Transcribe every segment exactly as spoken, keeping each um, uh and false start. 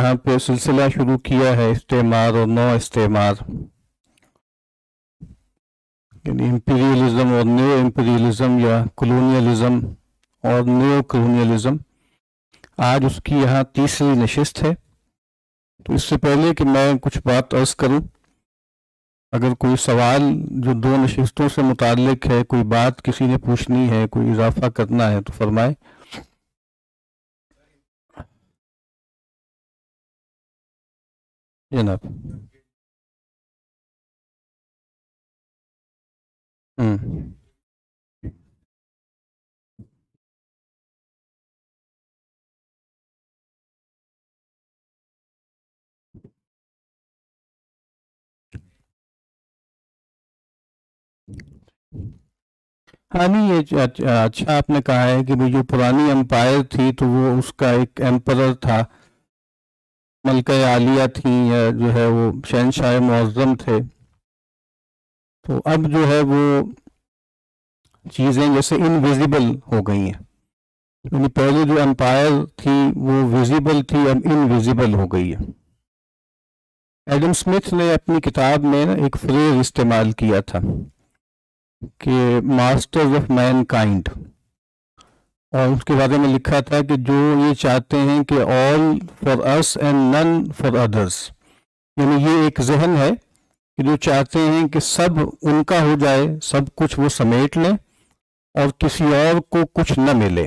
यहाँ पे सिलसिला शुरू किया है इस्तेमार और नौ इस्तेमार, यानी इम्पीरियलिज्म और न्यू इम्पीरियलिज्म या कॉलोनियलिज्म और न्यू कॉलोनियलिज्म। आज उसकी यहाँ तीसरी नशिस्त है। तो इससे पहले कि मैं कुछ बात अर्ज करूं, अगर कोई सवाल जो दो नशिस्तों से मुताल्लिक है, कोई बात किसी ने पूछनी है, कोई इजाफा करना है तो फरमाए। जनाब। हम्म हाँ, नहीं ये अच्छा अच्छा आपने कहा है कि भाई जो पुरानी एम्पायर थी तो वो उसका एक एम्परर था, मलका आलिया थी, या जो है वो शहनशाह मुअज़्ज़म थे। तो अब जो है वो चीज़ें जैसे इनविजिबल हो गई हैं, यानी पहले जो एम्पायर थी वो विजिबल थी, अब इनविजिबल हो गई है। एडम स्मिथ ने अपनी किताब में ना एक फ्रेज इस्तेमाल किया था कि मास्टर्स ऑफ मैनकाइंड, और उसके बारे में लिखा था कि जो ये चाहते हैं कि all for us and none for others, यानी ये एक जहन है कि जो चाहते हैं कि सब उनका हो जाए, सब कुछ वो समेट लें और किसी और को कुछ न मिले।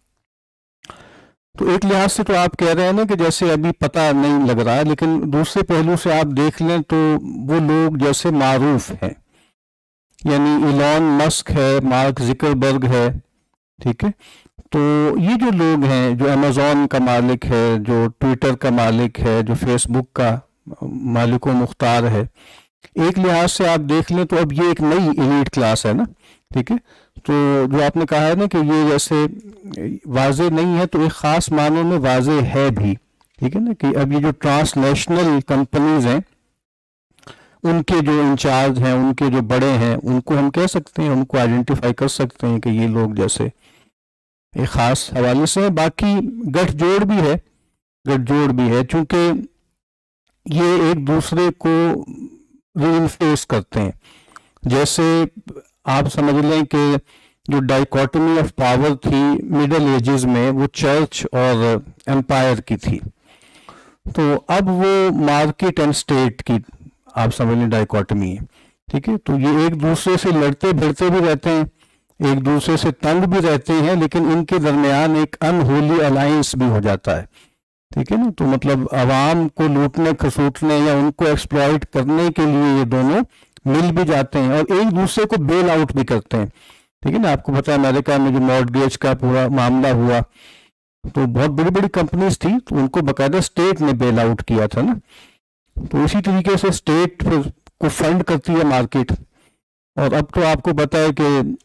तो एक लिहाज से तो आप कह रहे हैं ना कि जैसे अभी पता नहीं लग रहा है, लेकिन दूसरे पहलू से आप देख लें तो वो लोग जैसे मारूफ हैं, यानी इलॉन मस्क है, मार्क जिकरबर्ग है, ठीक है। तो ये जो लोग हैं, जो अमेज़ॉन का मालिक है, जो ट्विटर का मालिक है, जो फेसबुक का मालिक व मुख्तार है, एक लिहाज से आप देख लें तो अब ये एक नई एलीट क्लास है ना, ठीक है। तो जो आपने कहा है ना कि ये जैसे वाजे नहीं है, तो एक ख़ास मानों में वाजे है भी, ठीक है ना, कि अब ये जो ट्रांसनेशनल कंपनीज हैं, उनके जो इंचार्ज हैं, उनके जो बड़े हैं, उनको हम कह सकते हैं, उनको आइडेंटिफाई कर सकते हैं कि ये लोग जैसे एक ख़ास हवाले से है। बाकी गठजोड़ भी है, गठजोड़ भी है, चूँकि ये एक दूसरे को रीइंफोर्स करते हैं। जैसे आप समझ लें कि जो डाइकोटमी ऑफ पावर थी मिडल एजेस में, वो चर्च और एम्पायर की थी। तो अब वो मार्केट एंड स्टेट की आप समझ लें डाइकोटमी है, ठीक है। तो ये एक दूसरे से लड़ते भिड़ते भी रहते हैं, एक दूसरे से तंग भी रहते हैं, लेकिन इनके दरमियान एक अनहोली अलायंस भी हो जाता है, ठीक है ना। तो मतलब आवाम को लूटने खसूटने या उनको एक्सप्लॉइट करने के लिए ये दोनों मिल भी जाते हैं और एक दूसरे को बेल आउट भी करते हैं, ठीक है ना। आपको पता है अमेरिका में जो मॉर्गेज का पूरा मामला हुआ, तो बहुत बड़ी बड़ी कंपनीज थी, तो उनको बाकायदा स्टेट ने बेल आउट किया था ना। तो इसी तरीके से स्टेट फिर को फंड करती है मार्केट। और अब तो आपको पता है कि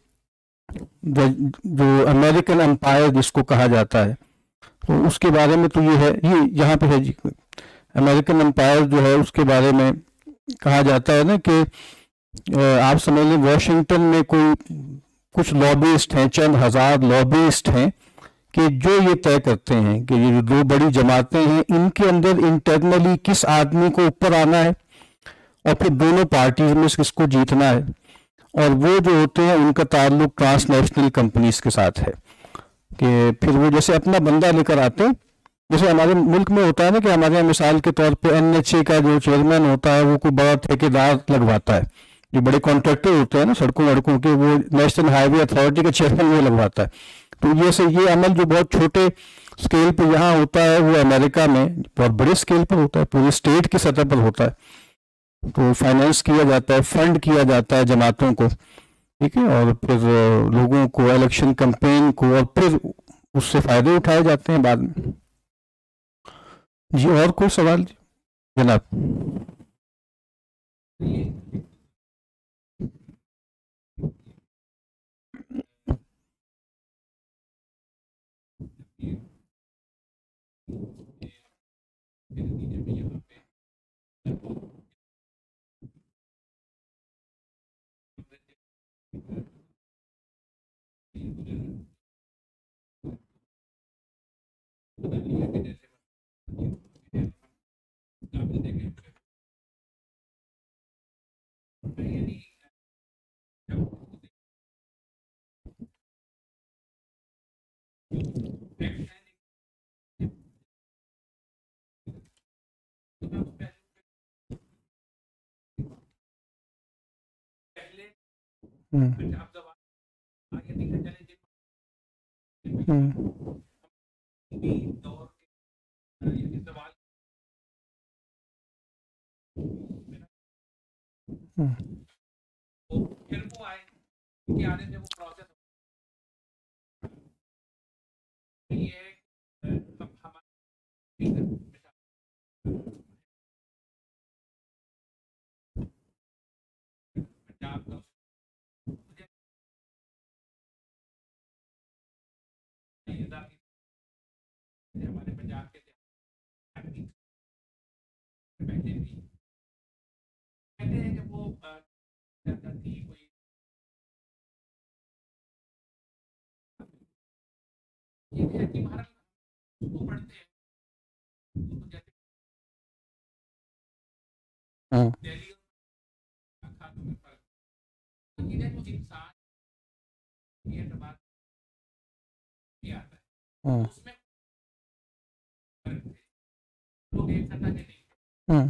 जो अमेरिकन एम्पायर जिसको कहा जाता है, तो उसके बारे में तो ये है, ये यहाँ पे है जी, अमेरिकन एम्पायर जो है उसके बारे में कहा जाता है ना कि आप समझ लें वॉशिंगटन में कोई कुछ लॉबिस्ट हैं, चंद हजार लॉबिस्ट हैं कि जो ये तय करते हैं कि ये जो दो बड़ी जमातें हैं इनके अंदर इंटरनली किस आदमी को ऊपर आना है और फिर दोनों पार्टीज में किसको जीतना है। और वो जो होते हैं उनका ताल्लुक ट्रांसनेशनल कंपनीज के साथ है कि फिर वो जैसे अपना बंदा लेकर आते हैं। जैसे हमारे मुल्क में होता है ना कि हमारे यहाँ मिसाल के तौर पे एन एच ए का जो चेयरमैन होता है वो कोई बड़ा ठेकेदार लगवाता है, जो बड़े कॉन्ट्रैक्टर होते हैं ना सड़कों वड़कों के, वो नेशनल हाईवे अथॉरिटी का चेयरमैन वो लगवाता है। तो ये से ये अमल जो बहुत छोटे स्केल पर यहाँ होता है, वो अमेरिका में बहुत बड़े स्केल पर होता है, पूरे स्टेट की सतह पर होता है। तो फाइनेंस किया जाता है, फंड किया जाता है जमातों को, ठीक है, और फिर लोगों को इलेक्शन कैंपेन को, और फिर उससे फायदे उठाए जाते हैं बाद में। जी और कोई सवाल जनाब? फिर वो आए कि आने से वो प्रोसेस ये हम हमारे पंजाब का हमारे पंजाब के पहले भी कहते हैं कि वो थी कोई ये है कि भारत को पढ़ते हैं तो जैसे दिल्ली खातों में फर्क इन्हें जो इंसान ये बात ये आता है उसमें फर्क है लोग एक सत्ता के नहीं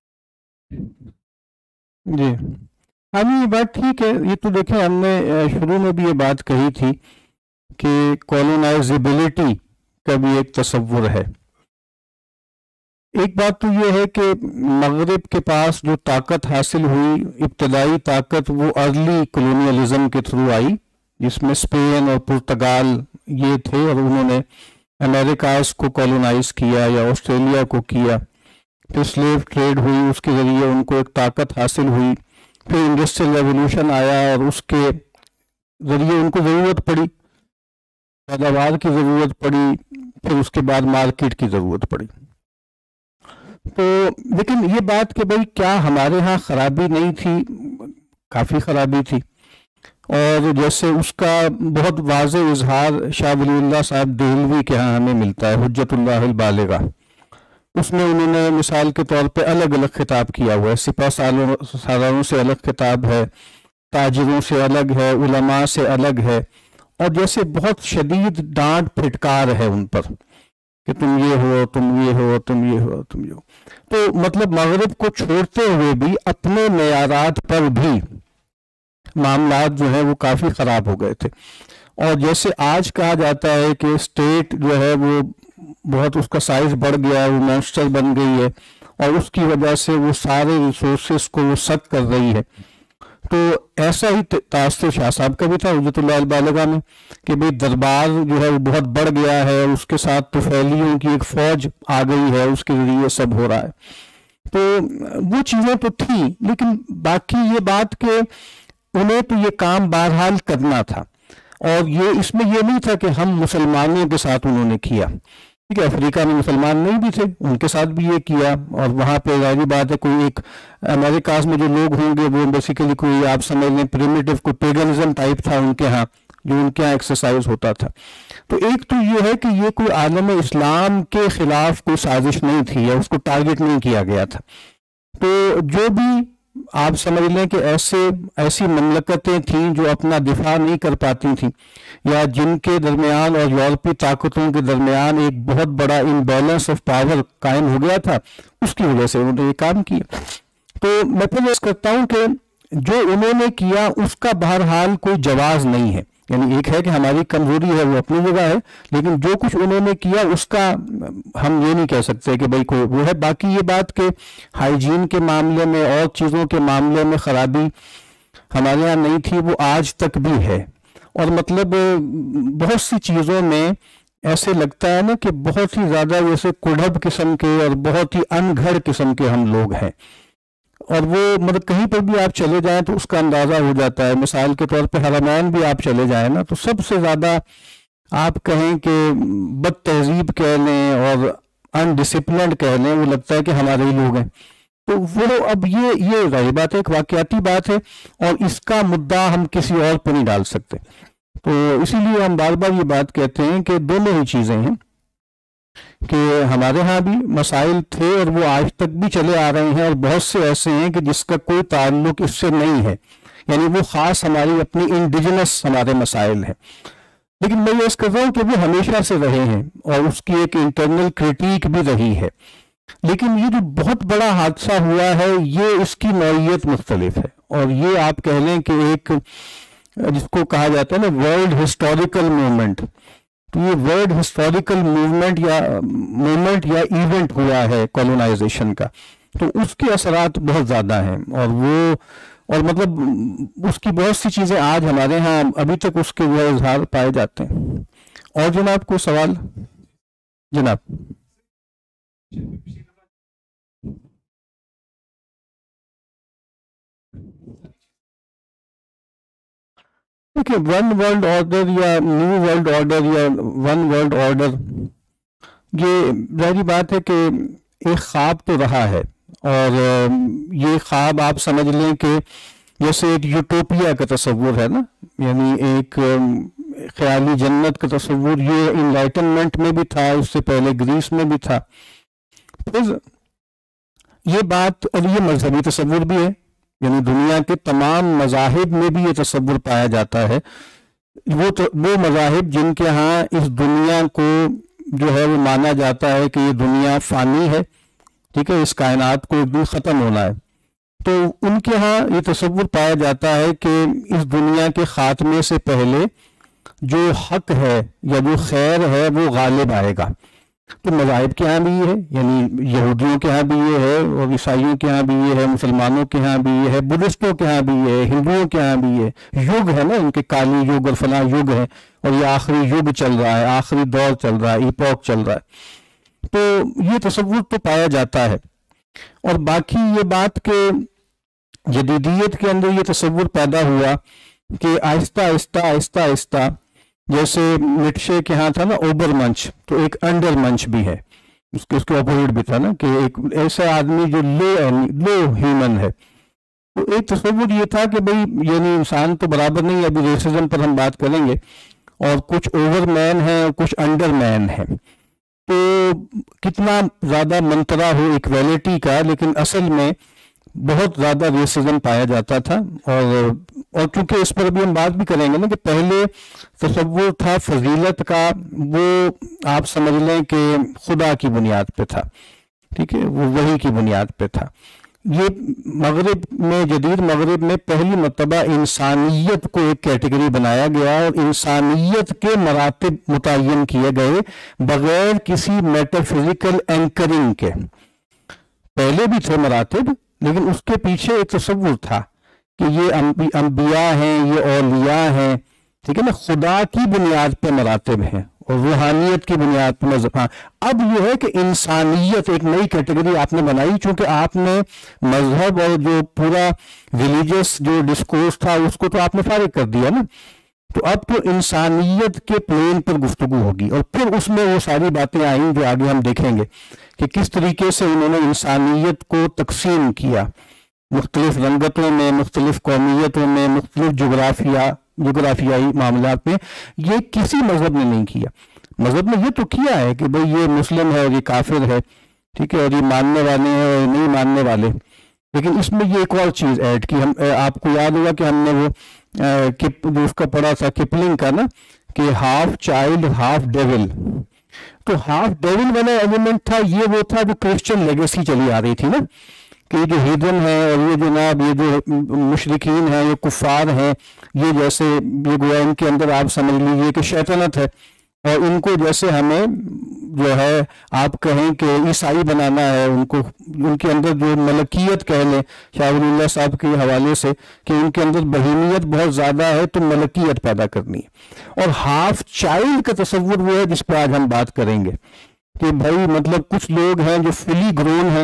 जी। हाँ जी, ये बात ठीक है। ये तो देखें, हमने शुरू में भी ये बात कही थी कि कॉलोनाइजेबिलिटी का भी एक तस्वुर है। एक बात तो ये है कि मगरिब के पास जो ताकत हासिल हुई, इब्तदाई ताकत, वो अर्ली कॉलोनियलिज्म के थ्रू आई, जिसमें स्पेन और पुर्तगाल ये थे और उन्होंने अमेरिकाज को कॉलोनाइज किया या ऑस्ट्रेलिया को किया। फिर स्लेव ट्रेड हुई, उसके ज़रिए उनको एक ताकत हासिल हुई। फिर इंडस्ट्रियल रेवोल्यूशन आया और उसके ज़रिए उनको ज़रूरत पड़ी, पैदावार की ज़रूरत पड़ी, फिर उसके बाद मार्केट की ज़रूरत पड़ी। तो लेकिन ये बात कि भाई क्या हमारे यहाँ ख़राबी नहीं थी, काफ़ी ख़राबी थी। और जैसे उसका बहुत वाज़ेह इजहार शाह वलीउल्लाह साहब देहलवी के यहाँ हमें मिलता है, हुज्जतुल्लाहिल बालिगा। उसमें उन्होंने मिसाल के तौर पे अलग अलग खिताब किया हुआ है। सिपह सालारों से अलग खिताब है, ताजिरों से अलग है, उलमा से अलग है, और जैसे बहुत शदीद डांट फिटकार है उन पर कि तुम ये हो, तुम ये हो, तुम ये हो, तुम ये हो। तो मतलब मगरिब को छोड़ते हुए भी अपने मेयारात पर भी मामलात जो है वो काफ़ी ख़राब हो गए थे। और जैसे आज कहा जाता है कि स्टेट जो है वो बहुत, उसका साइज बढ़ गया है, वो मॉन्स्टर बन गई है और उसकी वजह से वो सारे रिसोर्सेस को वो सक कर रही है। तो ऐसा ही तासुर शाह साहब का भी था हुज्जतुल्लाहिल बालिगा में कि भाई दरबार जो है वो बहुत बढ़ गया है, उसके साथ तुफैलियों की एक फौज आ गई है, उसके जरिए सब हो रहा है। तो वो चीज़ें तो थी, लेकिन बाकी ये बात कि उन्हें तो ये काम बहरहाल करना था। और ये इसमें ये नहीं था कि हम मुसलमानों के साथ उन्होंने किया, ठीक है। अफ्रीका में मुसलमान नहीं भी थे, उनके साथ भी ये किया। और वहाँ पे जाहिर बात है कोई एक अमेरिकाज में जो लोग होंगे वो बेसिकली कोई, आप समझ लें, प्रिमिटिव कोई पेगनिज्म टाइप था उनके यहाँ, जो उनके यहाँ एक्सरसाइज होता था। तो एक तो ये है कि ये कोई आलम इस्लाम के खिलाफ कोई साजिश नहीं थी या उसको टारगेट नहीं किया गया था। तो जो भी आप समझ लें कि ऐसे ऐसी ममलकतें थीं जो अपना दिफा नहीं कर पाती थीं, या जिनके दरमियान और यूरोपीय ताकतों के दरमियान एक बहुत बड़ा इम्बैलेंस ऑफ पावर कायम हो गया था, उसकी वजह से उन्होंने ये काम किया। तो मैं फिर करता हूँ कि जो उन्होंने किया उसका बहरहाल कोई जवाज नहीं है। यानी एक है कि हमारी कमजोरी है, वो अपनी जगह है, लेकिन जो कुछ उन्होंने किया उसका हम ये नहीं कह सकते कि भाई कोई वो है। बाकी ये बात कि हाइजीन के मामले में और चीज़ों के मामले में ख़राबी हमारे यहाँ नहीं थी, वो आज तक भी है। और मतलब बहुत सी चीज़ों में ऐसे लगता है ना कि बहुत ही ज़्यादा जैसे कुढ़ब किस्म के और बहुत ही अनघड़ किस्म के हम लोग हैं। और वो मतलब कहीं पर भी आप चले जाएं तो उसका अंदाज़ा हो जाता है। मिसाल के तौर पे हरमैन भी आप चले जाएं ना, तो सबसे ज़्यादा आप कहें कि बद तहजीब कह लें और अनडिसिप्लिन्ड कह लें, वो लगता है कि हमारे ही लोग हैं। तो वो अब ये ये रही बात है, एक वाकयाती बात है, और इसका मुद्दा हम किसी और पर नहीं डाल सकते। तो इसीलिए हम बार बार ये बात कहते हैं कि दोनों ही चीज़ें हैं कि हमारे यहाँ भी मसाइल थे और वो आज तक भी चले आ रहे हैं, और बहुत से ऐसे हैं कि जिसका कोई ताल्लुक इससे नहीं है, यानी वो ख़ास हमारी अपनी इंडिजिनस हमारे मसाइल हैं। लेकिन मैं ये कर रहा हूँ कि वो हमेशा से रहे हैं और उसकी एक इंटरनल क्रिटिक भी रही है। लेकिन ये जो बहुत बड़ा हादसा हुआ है, ये इसकी नौइयत मुख्तलिफ है, और ये आप कह लें कि एक जिसको कहा जाता है ना वर्ल्ड हिस्टोरिकल मूवमेंट, तो ये वर्ल्ड हिस्टोरिकल मूवमेंट या मूवमेंट या इवेंट हुआ है कॉलोनाइजेशन का, तो उसके असरात बहुत ज़्यादा हैं, और वो और मतलब उसकी बहुत सी चीज़ें आज हमारे यहाँ अभी तक उसके वो इजहार पाए जाते हैं। और जनाब कोई सवाल? जनाब देखिए, वन वर्ल्ड ऑर्डर या न्यू वर्ल्ड ऑर्डर या वन वर्ल्ड ऑर्डर, ये जाहिर बात है कि एक ख्वाब तो रहा है, और ये ख्वाब आप समझ लें कि जैसे एक यूटोपिया का तस्वुर है ना, यानी एक ख्याली जन्नत का तस्वुर, ये इनलाइटनमेंट में भी था, उससे पहले ग्रीस में भी था। फिर ये बात, और ये मजहबी तस्वुर भी है, यानी दुनिया के तमाम मजाहिब में भी ये तस्वुर पाया जाता है। वो तो वो मजाहिब जिनके यहाँ इस दुनिया को जो है वो माना जाता है कि ये दुनिया फानी है, ठीक है, इस कायनात को एक दिन ख़त्म होना है, तो उनके यहाँ ये तस्वुर पाया जाता है कि इस दुनिया के ख़ात्मे से पहले जो हक है या जो खैर है वो गालिब आएगा। तो मज़ाहिब के यहाँ भी ये है, यानी यहूदियों के यहाँ भी ये है, और ईसाइयों के यहाँ भी ये है, मुसलमानों के यहाँ भी ये है, बुद्धिस्टों के यहाँ भी ये है, हिंदुओं के यहाँ भी ये युग है ना, उनके काली युग और फला युग है, और ये आखिरी युग चल रहा है, आखिरी दौर चल रहा है, इपॉक चल रहा है। तो ये तसव्वुर तो पाया जाता है। और बाकी ये बात के जदीदियत के अंदर ये तसव्वुर पैदा हुआ कि आहिस्ता आहिस्ता आहिस्ता आहिस्ता, जैसे निट्शे के यहाँ था ना ओबर मंच, तो एक अंडर मंच भी है, उसके उसके अपोजिट भी था ना, कि एक ऐसा आदमी जो लो लो ह्यूमन है। तो एक तस्वुर ये था कि भाई यानी इंसान तो बराबर नहीं, अभी रेसिज्म पर हम बात करेंगे, और कुछ ओवर मैन है और कुछ अंडर मैन है, तो कितना ज़्यादा मंतरा हो इक्वालिटी का, लेकिन असल में बहुत ज़्यादा रेसिज्म पाया जाता था। और और चूंकि इस पर अभी हम बात भी करेंगे ना कि पहले तसव्वुर था फजीलत का, वो आप समझ लें कि खुदा की बुनियाद पे था, ठीक है, वो वही की बुनियाद पे था। ये मगरिब में, जदीद मगरिब में पहली मरतबा इंसानियत को एक कैटेगरी बनाया गया और इंसानियत के मरातिब मुतय्यन किए गए बगैर किसी मेटाफिजिकल एंकरिंग के। पहले भी थे मरातिब, लेकिन उसके पीछे एक तसव्वुर था कि ये अंबिया हैं, ये औलिया हैं, ठीक है ना, खुदा की बुनियाद पे मरातिब हैं और रूहानियत की बुनियाद पर मजहब। हाँ, अब ये है कि इंसानियत एक नई कैटेगरी आपने बनाई, चूंकि आपने मजहब और जो पूरा रिलीजियस जो डिस्कोर्स था उसको तो आपने फारिग कर दिया ना, तो अब तो इंसानियत के प्लेन पर गुफ्तगू होगी। और फिर उसमें वो सारी बातें आई जो आगे हम देखेंगे कि किस तरीके से उन्होंने इंसानियत को तकसीम किया मुख्तलिफ रंगतों में, मुख्तलिफ कौमियतों में, मुख्तलिफ जोग्राफिया जोग्राफियाई मामलात में। ये किसी मजहब ने नहीं किया। मजहब ने ये तो किया है कि भाई ये मुस्लिम है और ये काफिर है, ठीक है, और ये मानने वाले हैं और नहीं मानने वाले, लेकिन इसमें ये एक और चीज़ ऐड की। हम आपको याद होगा कि हमने वो आ, किप जो उसका पढ़ा था किपलिंग का ना, कि हाफ चाइल्ड हाफ डेविल। तो हाफ डेविल वाला एलिमेंट था, ये वो था जो क्रिश्चियन लेगेसी चली आ रही थी ना, कि जो हिदन है और ये जनाब ये जो मुशरिकीन हैं, ये कुफार हैं, ये जैसे ये गोया इनके अंदर आप समझ लीजिए कि शैतानत है, और इनको जैसे हमें जो है आप कहें कि ईसाई बनाना है, उनको उनके अंदर जो मलकियत कह लें शाहरुल्लाह साहब के हवाले से कि उनके अंदर बहीमियत बहुत ज़्यादा है, तो मलकियत पैदा करनी है। और हाफ चाइल्ड का तस्वुर वो है जिस पर आज हम बात करेंगे कि भाई मतलब कुछ लोग हैं जो फुली ग्रोन हैं,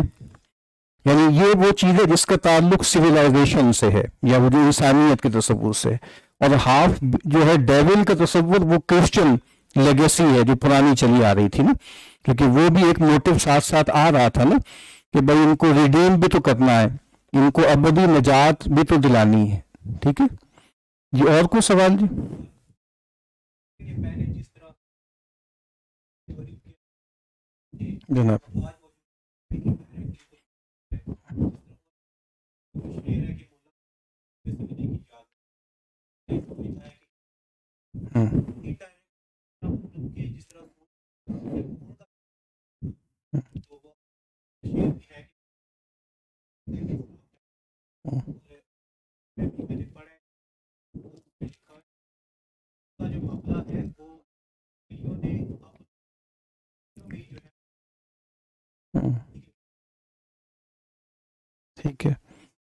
यानी ये वो चीज़ है जिसका ताल्लुक सिविलाइजेशन से है या वो जो इंसानियत के तस्वुर से। और हाफ जो है डेविल का तस्वुर वो क्रिश्चियन लेगेसी है जो पुरानी चली आ रही थी ना, क्योंकि वो भी एक मोटिव साथ साथ आ रहा था ना कि भाई इनको रिडीम भी तो करना है, इनको अबदी निजात भी तो दिलानी है, ठीक है जी। और कोई सवाल जी? जनाब। ठीक है,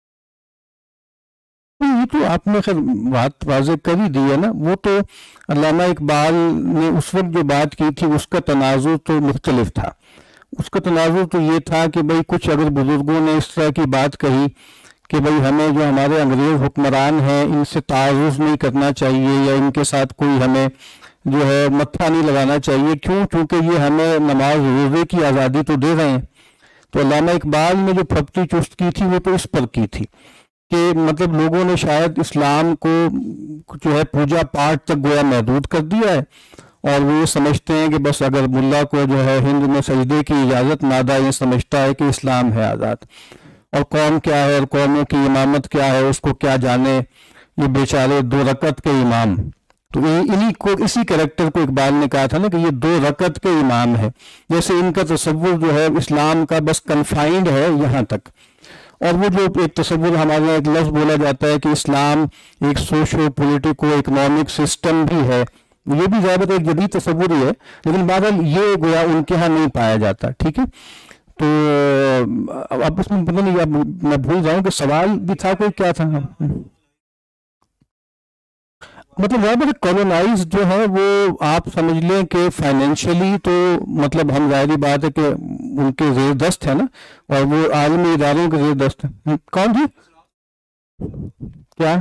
ये तो आपने खैर बात वाज़ेह कर ही दी है ना। वो तो अल्लामा इकबाल ने उस वक्त जो बात की थी उसका तनाजुर तो मुख्तलिफ था। उसका तनाजुर तो ये था कि भाई कुछ अगर बुजुर्गों ने इस तरह की बात कही कि भाई हमें जो हमारे अंग्रेज़ हुक्मरान हैं इनसे तारुज़ नहीं करना चाहिए या इनके साथ कोई हमें जो है मत्था नहीं लगाना चाहिए, क्यों? क्योंकि ये हमें नमाज रोज़े की आज़ादी तो दे रहे हैं। तो अल्लामा इकबाल ने जो फप्ती चुस्त की थी वो तो इस पर की थी कि मतलब लोगों ने शायद इस्लाम को जो है पूजा पाठ तक गोया महदूद कर दिया है और वो ये समझते हैं कि बस अगर मुल्ला को जो है हिंद में सजदे की इजाज़त नादा ये समझता है कि इस्लाम है आज़ाद, और कौम क्या है और कौमों की इमामत क्या है उसको क्या जाने ये बेचारे दो रकत के इमाम। तो इन्हीं को इसी कैरेक्टर को इकबाल ने कहा था ना कि ये दो रकत के इमाम है, जैसे इनका तसव्वुर जो है इस्लाम का बस कन्फाइंड है यहाँ तक। और वो जो एक तस्वुर हमारे यहाँ एक लफ्ज़ बोला जाता है कि इस्लाम एक सोशो पॉलिटिको इकोनॉमिक सिस्टम भी है, ये भी ज़्यादातर एक जदीद तस्वुर ही है, लेकिन बहरहाल ये गोया उनके यहाँ नहीं पाया जाता। ठीक है, तो अब उसमें पता नहीं, अब मैं भूल जाऊँ कि सवाल भी था कोई, क्या था? मतलब वहाँ कॉलोनाइज जो है वो आप समझ लें कि फाइनेंशियली तो मतलब हम जाहिर बात है कि उनके जेर दस्त है ना, और वो आलमी इदारों के जेर दस्त है। कौन जी? क्या?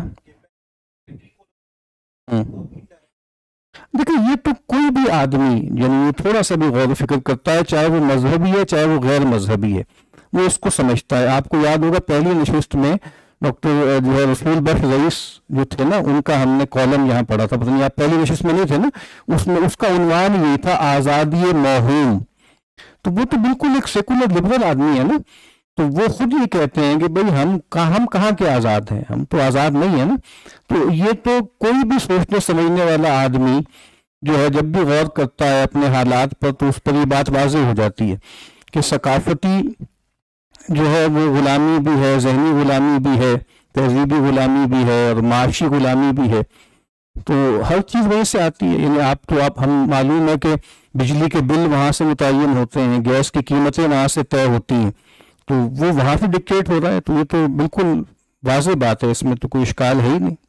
देखिए ये तो कोई भी आदमी यानी ये थोड़ा सा भी गौर फिक्र करता है, चाहे वो मजहबी है चाहे वो गैर मजहबी है, वो इसको समझता है। आपको याद होगा पहली नशिस्त में डॉक्टर जो है रसूल बख्श रईस जो थे ना, उनका हमने कॉलम यहाँ पढ़ा था, पता नहीं आप पहली नशिस्त में नहीं थे ना, उसमें उसका उन्वान ये था आज़ादी मौहूम। तो वो तो बिल्कुल एक सेकुलर लिबरल आदमी है ना, तो वो खुद ये कहते हैं कि भाई हम कहाँ हम कहाँ के आज़ाद हैं, हम तो आज़ाद नहीं है ना। तो ये तो कोई भी सोचने समझने वाला आदमी जो है जब भी गौर करता है अपने हालात पर तो उस पर ये बात वाज़ेह हो जाती है कि सकाफती जो है वो गुलामी भी है, जहनी गुलामी भी है, तहजीबी गुलामी भी है और माशी गुलामी भी है। तो हर चीज़ वहीं से आती है। यानी आप तो आप हम मालूम है कि बिजली के बिल वहाँ से मुतय्यन होते हैं, गैस की कीमतें वहाँ से तय होती हैं, तो वो वहाँ से डिक्टेट हो रहा है। तो ये तो बिल्कुल वाज़ेह बात है, इसमें तो कोई इश्काल है ही नहीं।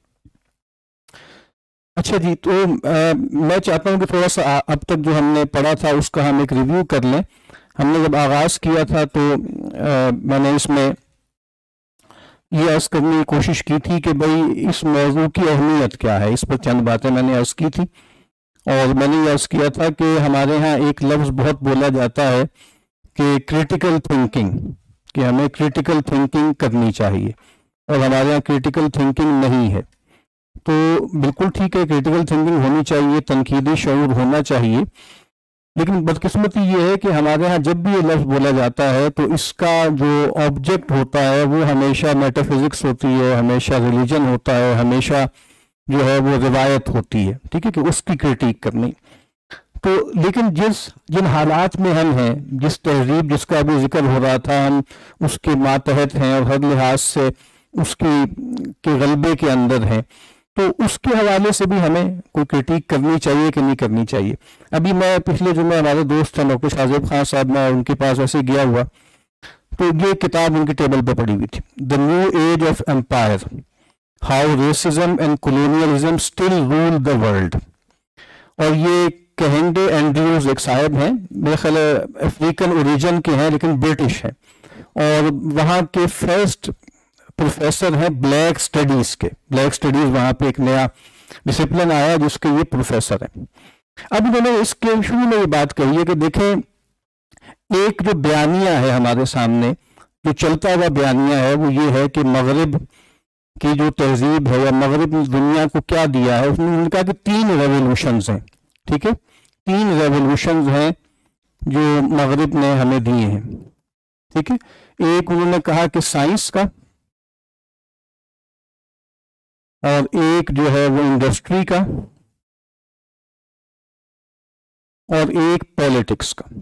अच्छा जी, तो आ, मैं चाहता हूँ कि थोड़ा सा अब तक जो हमने पढ़ा था उसका हम एक रिव्यू कर लें। हमने जब आगाज़ किया था तो आ, मैंने इसमें ये अर्ज़ करने की कोशिश की थी कि भाई इस मौजू की अहमियत क्या है, इस पर चंद बातें मैंने अर्ज़ की थी। और मैंने ये अर्ज़ किया था कि हमारे यहाँ एक लफ्ज़ बहुत बोला जाता है कि क्रिटिकल थिंकिंग, कि हमें क्रिटिकल थिंकिंग करनी चाहिए, और हमारे यहाँ क्रिटिकल थिंकिंग नहीं है। तो बिल्कुल ठीक है, क्रिटिकल थिंकिंग होनी चाहिए, तनकीदी शऊर होना चाहिए, लेकिन बदकिस्मती ये है कि हमारे यहाँ जब भी ये लफ्ज़ बोला जाता है तो इसका जो ऑब्जेक्ट होता है वो हमेशा मेटाफिज़िक्स होती है, हमेशा रिलीजन होता है, हमेशा जो है वो रिवायत होती है। ठीक है, कि उसकी क्रिटिक करनी। तो लेकिन जिस जिन हालात में हम हैं, जिस तहजीब जिसका अभी जिक्र हो रहा था, हम उसके मातहत हैं और हर लिहाज से उसकी के गलबे के अंदर हैं, तो उसके हवाले से भी हमें कोई क्रिटिक करनी चाहिए कि नहीं करनी चाहिए। अभी मैं पिछले जुम्मे हमारे दोस्त हैं डॉक्टर शाहजेब खान साहब, मैं उनके पास ऐसे गया हुआ तो ये किताब उनकी टेबल पे पड़ी हुई थी, the new age of empire, how racism and colonialism still rule the world. और ये कहेंडे एंड्रयूज एक साहब हैं, मेरे ख्याल अफ्रीकन ओरिजिन के हैं लेकिन ब्रिटिश हैं, और वहाँ के फर्स्ट प्रोफेसर हैं ब्लैक स्टडीज के। ब्लैक स्टडीज वहाँ पे एक नया डिसिप्लिन आया जिसके ये प्रोफेसर हैं। अब उन्होंने इसके शुरू में ये बात कही है कि देखें, एक जो बयानिया है हमारे सामने, जो चलता हुआ बयानिया है, वो ये है कि मगरिब की जो तहजीब है या मगरिब ने दुनिया को क्या दिया है, उसने कहा कि तीन रेवोल्यूशंस हैं। ठीक है, तीन रेवोल्यूशंस हैं जो मगरिब ने हमें दिए हैं। ठीक है, एक उन्होंने कहा कि साइंस का, और एक जो है वो इंडस्ट्री का, और एक पॉलिटिक्स का।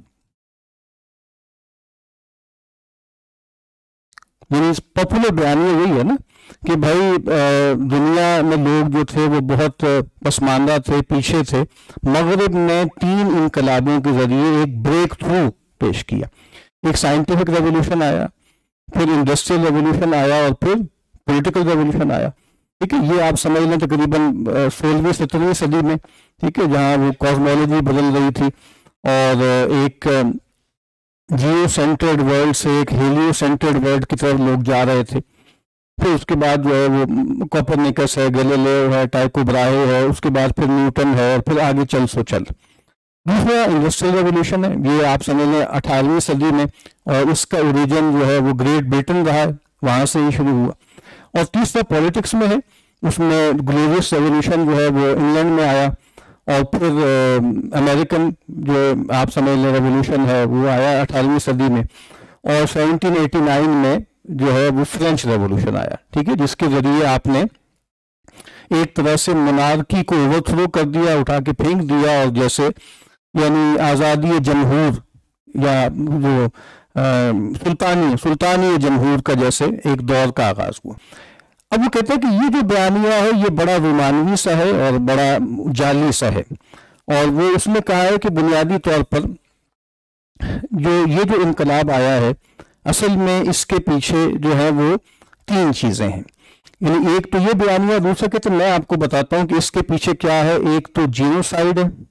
यानी पॉपुलर बयान यही है ना कि भाई दुनिया में लोग जो थे वो बहुत पसमानदा थे, पीछे थे। मगरिब ने तीन इनकलाबों के जरिए एक ब्रेक थ्रू पेश किया। एक साइंटिफिक रेवोल्यूशन आया, फिर इंडस्ट्रियल रेवोल्यूशन आया, और फिर पॉलिटिकल रेवोल्यूशन आया। ठीक है, ये आप समझ लें तकरीबन सोलहवीं सत्रहवीं सदी में। ठीक है, जहाँ वो कॉस्मोलॉजी बदल रही थी और एक जियो सेंटर्ड वर्ल्ड से एक हेलियो सेंटर्ड वर्ल्ड की तरफ लोग जा रहे थे। फिर उसके बाद जो है वो कोपरनिकस है, गैलीलियो है, टाइको ब्राहे है, उसके बाद फिर न्यूटन है, और फिर आगे चल सो चल। दूसरा इंडस्ट्रियल रेवोल्यूशन है, ये आप समझ लें अठारहवीं सदी में, और इसका ओरिजिन जो है वो ग्रेट ब्रिटेन रहा है, वहां से ही शुरू हुआ। और तीसरा पॉलिटिक्स में है, उसमें ग्लोरियस रेवोल्यूशन जो है वो इंग्लैंड में आया, और फिर अमेरिकन जो आप समझ लें रेवोल्यूशन है वो आया अठारहवीं सदी में, और सेवनटीन एटी नाइन में जो है वो फ्रेंच रेवोल्यूशन आया। ठीक है, जिसके जरिए आपने एक तरह से मोनार्की को ओवरथ्रो कर दिया, उठा के फेंक दिया, और जैसे यानी आज़ादी जमहूर या जो सुल्तानी सुल्तानी जमहूर का जैसे एक दौर का आगाज हुआ। अब वो कहते हैं कि ये जो बयानिया है ये बड़ा रोमानवी सा है और बड़ा जाली सा है, और वो उसमें कहा है कि बुनियादी तौर पर जो ये जो इनकलाब आया है असल में इसके पीछे जो है वो तीन चीजें हैं। यानी एक तो ये बयानिया, दूसरा कहते मैं आपको बताता हूं कि इसके पीछे क्या है। एक तो जीनोसाइड है,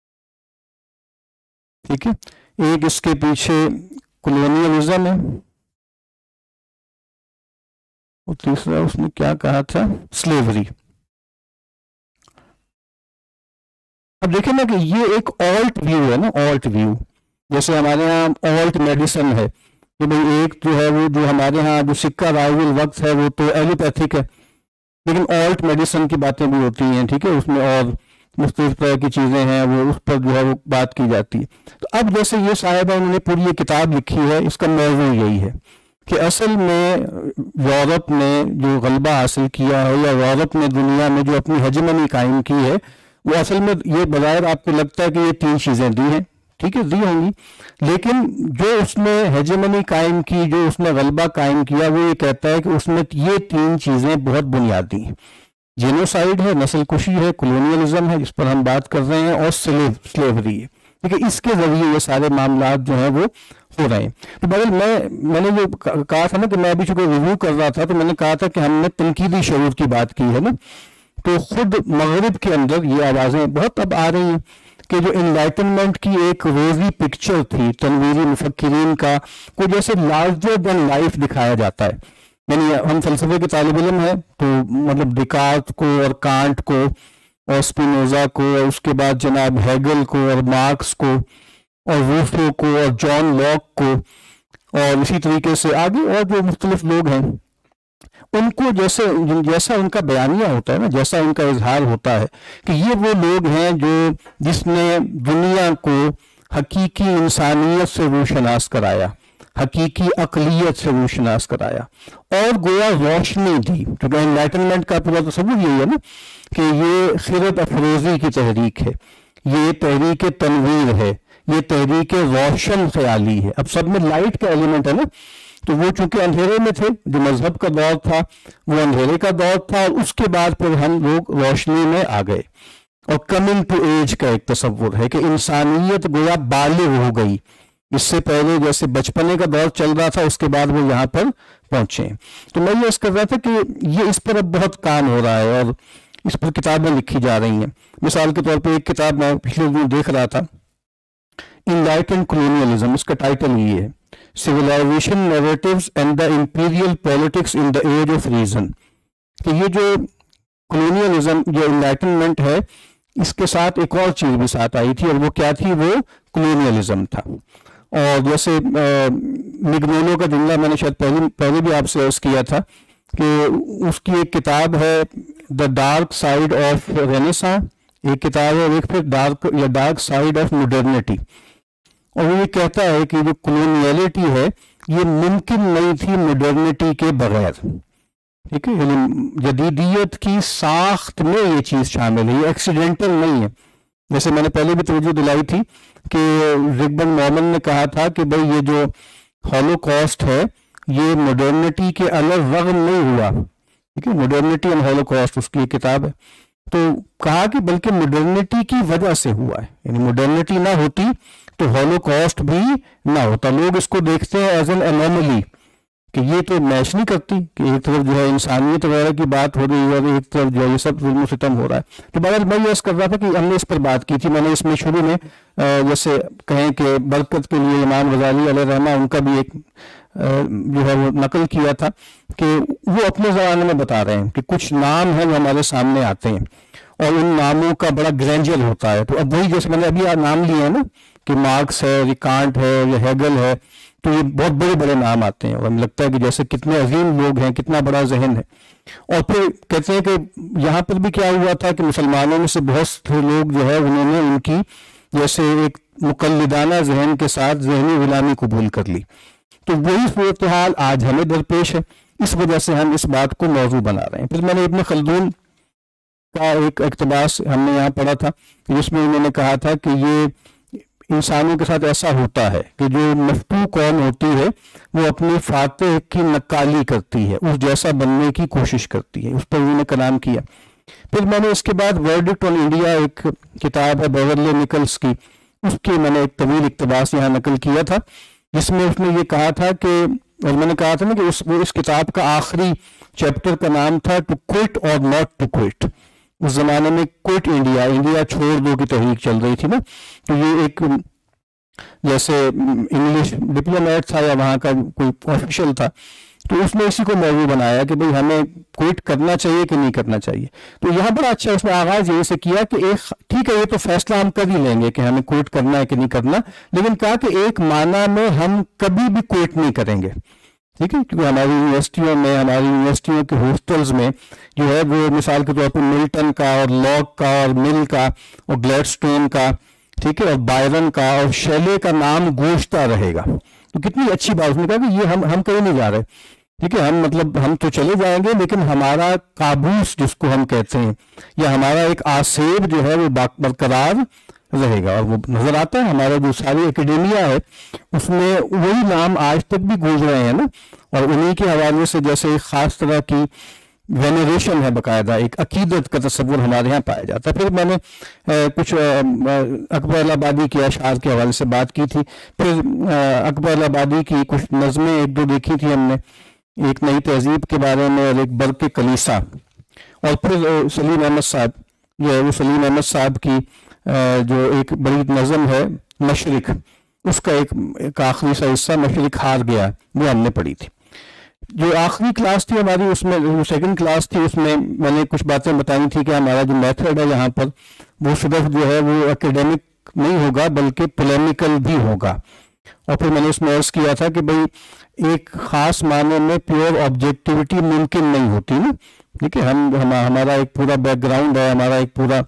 ठीक है, एक इसके पीछे कॉलोनियलिज्म है, और तीसरा उसने क्या कहा था, स्लेवरी। अब देखें ना कि ये एक ऑल्ट व्यू है ना, ऑल्ट व्यू। जैसे हमारे यहाँ ऑल्ट मेडिसिन है कि भाई एक जो है वो जो हमारे यहाँ जो सिक्का राइवल वक्त है वो तो एलोपैथिक है, लेकिन ऑल्ट मेडिसिन की बातें भी होती हैं। ठीक है, उसमें और मुख्तलिफ तरह की चीज़ें हैं, वो उस पर जो है वो बात की जाती है। तो अब जैसे ये साहिबा उन्होंने पूरी ये किताब लिखी है, इसका मौजू यही है कि असल में यूरोप ने जो गलबा हासिल किया है या यूरोप ने दुनिया में जो अपनी हेजेमनी कायम की है वो असल में ये बग़ैर आपको लगता है कि ये तीन चीज़ें दी हैं। ठीक है, दी होंगी, लेकिन जो उसने हेजेमनी कायम की, जो उसने गलबा कायम किया, वो ये कहता है कि उसमें ये तीन चीज़ें बहुत बुनियादी हैं। जेनोसाइड है, नस्ल कुशी है, कॉलोनियलिज्म है जिस पर हम बात कर रहे हैं, और स्लेव स्लेवरी है। ठीक है, इसके जरिए ये सारे मामला जो हैं वो हो रहे हैं। तो बगल मैं मैंने जो कहा था ना कि मैं अभी चूंकि रिव्यू कर रहा था तो मैंने कहा था कि हमने तनकीदी शऊर की बात की है ना, तो खुद मगरिब के अंदर ये आवाज़ें बहुत अब आ रही हैं कि जो इनलाइटनमेंट की एक रोजी पिक्चर थी तनवीरी मुफक्किरीन का, को जैसे लार्जर देन लाइफ दिखाया जाता है। यानी हम फलसफे के तालिब इल्म हैं तो मतलब डिकार्ट को और कांट को और स्पिनोजा को और उसके बाद जनाब हेगल को और मार्क्स को और रूसो को और जॉन लॉक को और इसी तरीके से आगे और जो मुख्तलिफ लोग हैं उनको जैसे जैसा उनका बयानिया होता है ना, जैसा उनका इजहार होता है कि ये वो लोग हैं जो जिसने दुनिया को हकीकी इंसानियत से रोशनास कराया, हकीकी अकलियत से रोशनास कराया और गोया रोशनी दी। क्योंकि एनलाइटनमेंट का पूरा तस्वीर यही है ना कि ये खिरत अफरोजी की तहरीक है, ये तहरीक तनवीर है, ये तहरीक रोशन ख्याली है। अब सब में लाइट का एलिमेंट है ना, तो वो चूंकि अंधेरे में थे, जो मजहब का दौर था वो अंधेरे का दौर था, और उसके बाद फिर हम लोग रोशनी में आ गए और कमिंग टू एज का एक तस्वुर है कि इंसानियत गोया बालिग हो गई। इससे पहले जैसे बचपने का दौर चल रहा था उसके बाद वो यहाँ पर पहुंचे। तो मैं ये कर रहा था कि ये इस पर अब बहुत काम हो रहा है और इस पर किताबें लिखी जा रही हैं। मिसाल के तौर पर एक किताब मैं पिछले दिन देख रहा था, इनलाइटेंड कॉलोनियलिज्म, इसका टाइटल ये है, civilisation narratives and the imperial politics in the age of reason. कि ये जो कॉलोनियलिज्म, जो इनलाइटनमेंट है, इसके साथ एक और चीज भी साथ आई थी और वो क्या थी, वो कॉलोनियलिज्म था। और जैसे मिग्नोलो का जुमला मैंने शायद पहले पहले भी आपसे अर्ज किया था कि उसकी एक किताब है the dark side of renaissance, एक किताब है, एक फिर डार्क या डार्क साइड ऑफ मॉडर्निटी। और वो ये कहता है कि जो कॉलोनियलिटी है ये मुमकिन नहीं थी मॉडर्निटी के बगैर। ठीक है, यानी जदीदियत की साख्त में ये चीज़ शामिल है, ये एक्सीडेंटल नहीं है। जैसे मैंने पहले भी तवज्जो दिलाई थी कि रिगबर्ट मॉर्मन ने कहा था कि भाई ये जो हॉलोकॉस्ट है ये मॉडर्निटी के अलग रगम नहीं हुआ। ठीक है, मॉडर्निटी एंड हॉलोकॉस्ट उसकी एक किताब है। तो कहा कि बल्कि मॉडर्निटी की वजह से हुआ है, यानी मॉडर्निटी ना होती तो हॉलोकॉस्ट भी ना होता। लोग इसको देखते हैं एज एन एनोमली कि ये तो मैच नहीं करती कि एक तरफ जो है इंसानियत वगैरह की बात हो रही है और एक तरफ जो है ये सब जुल्म सितम हो रहा है। तो बहरहाल मैं ये कर रहा था कि हमने इस पर बात की थी। मैंने इसमें शुरू में जैसे कहें कि बरकत के लिए इमाम गजाली अलैहि रहमा उनका भी एक जो है वो नकल किया था कि वो अपने ज़माने में बता रहे हैं कि कुछ नाम हैं जो हमारे सामने आते हैं और उन नामों का बड़ा ग्रेंजर होता है। तो अब वही जैसे मैंने अभी नाम लिए हैं ना कि मार्क्स है, रिकांट है या हेगल है, तो ये बहुत बड़े बड़े नाम आते हैं और हमें लगता है कि जैसे कितने अजीम लोग हैं, कितना बड़ा जहन है। और फिर कहते हैं कि यहाँ पर भी क्या हुआ था कि मुसलमानों में से बहुत से लोग जो है उन्होंने उनकी जैसे एक मुकल्लिदाना जहन के साथ जहनी गुलामी कबूल कर ली। तो वही सूरत हाल आज हमें दरपेश है, इस वजह से हम इस बात को मौजू बना रहे हैं। फिर मैंने इब्न खल्दून का एक इक़्तिबास हमने यहाँ पढ़ा था जिसमें उन्होंने कहा था कि ये इंसानों के साथ ऐसा होता है कि जो मफ्तू कौम होती है वो अपनी फातेह की नक्काली करती है, उस जैसा बनने की कोशिश करती है। उस पर उन्होंने कलाम किया। फिर मैंने इसके बाद वर्डिक्ट ऑन इंडिया एक किताब है बेवरली निकल्स की, उसके मैंने एक तवील इक़्तिबास यहाँ नकल किया था जिसमें उसने ये कहा था कि, और मैंने कहा था ना कि उस वो इस किताब का आखिरी चैप्टर का नाम था टू क्विट और नॉट टू क्विट। उस जमाने में क्विट इंडिया, इंडिया छोड़ दो की तहरीक चल रही थी ना। तो ये एक जैसे इंग्लिश डिप्लोमेट था या वहाँ का कोई ऑफिशियल था, तो उसने इसी को मौजू बनाया कि भाई हमें क्विट करना चाहिए कि नहीं करना चाहिए। तो यहाँ बड़ा अच्छा उसने आगाज यही से किया कि एक ठीक है ये तो फैसला हम कर ही लेंगे कि हमें क्विट करना है कि नहीं करना, लेकिन कहा कि एक माना में हम कभी भी क्विट नहीं करेंगे। ठीक है, क्योंकि हमारी यूनिवर्सिटियों में, हमारी यूनिवर्सिटियों के हॉस्टल्स में जो है वो मिसाल के तौर पर मिल्टन का और लॉक का और मिल का और ग्लैडस्टोन का, ठीक है, और बायरन का और शेले का नाम गूंजता रहेगा। तो कितनी अच्छी बात। उसने कहा कि ये हम हम कहीं नहीं जा रहे। ठीक है, हम मतलब हम तो चले जाएंगे लेकिन हमारा काबूस जिसको हम कहते हैं या हमारा एक आसेब जो है वो बरकरार रहेगा। और वो नजर आता है हमारा जो सारी एकेडेमिया है उसमें वही नाम आज तक भी गूंज रहे हैं ना, और उन्हीं के हवाले से जैसे एक खास तरह की वेनरेशन है, बाकायदा एक अकीदत का तस्वुर हमारे यहाँ पाया जाता है। फिर मैंने आ, कुछ अकबर इलाहाबादी के अशार के हवाले से बात की थी। फिर अकबर इलाहाबादी की कुछ नज़में एक दो देखी थी हमने, एक नई तहजीब के बारे में और एक बर्क़ कलीसा। और फिर सलीम अहमद साहब जो है वो सलीम अहमद साहब की जो एक बड़ी नज़म है मशरिक, उसका एक, एक आखिरी सा हिस्सा मशरिक हार गया, वो हमने पढ़ी थी। जो आखिरी क्लास थी हमारी उसमें, जो सेकंड क्लास थी उसमें मैंने कुछ बातें बताई थी कि हमारा जो मेथड है यहाँ पर वो सिर्फ जो है वो एकेडमिक नहीं होगा बल्कि पोलेमिकल भी होगा। और फिर मैंने उसमें अर्ज किया था कि भाई एक खास माने में प्योर ऑब्जेक्टिविटी मुमकिन नहीं होती ना। ठीक है, हम, हम हमारा एक पूरा बैकग्राउंड है, हमारा एक पूरा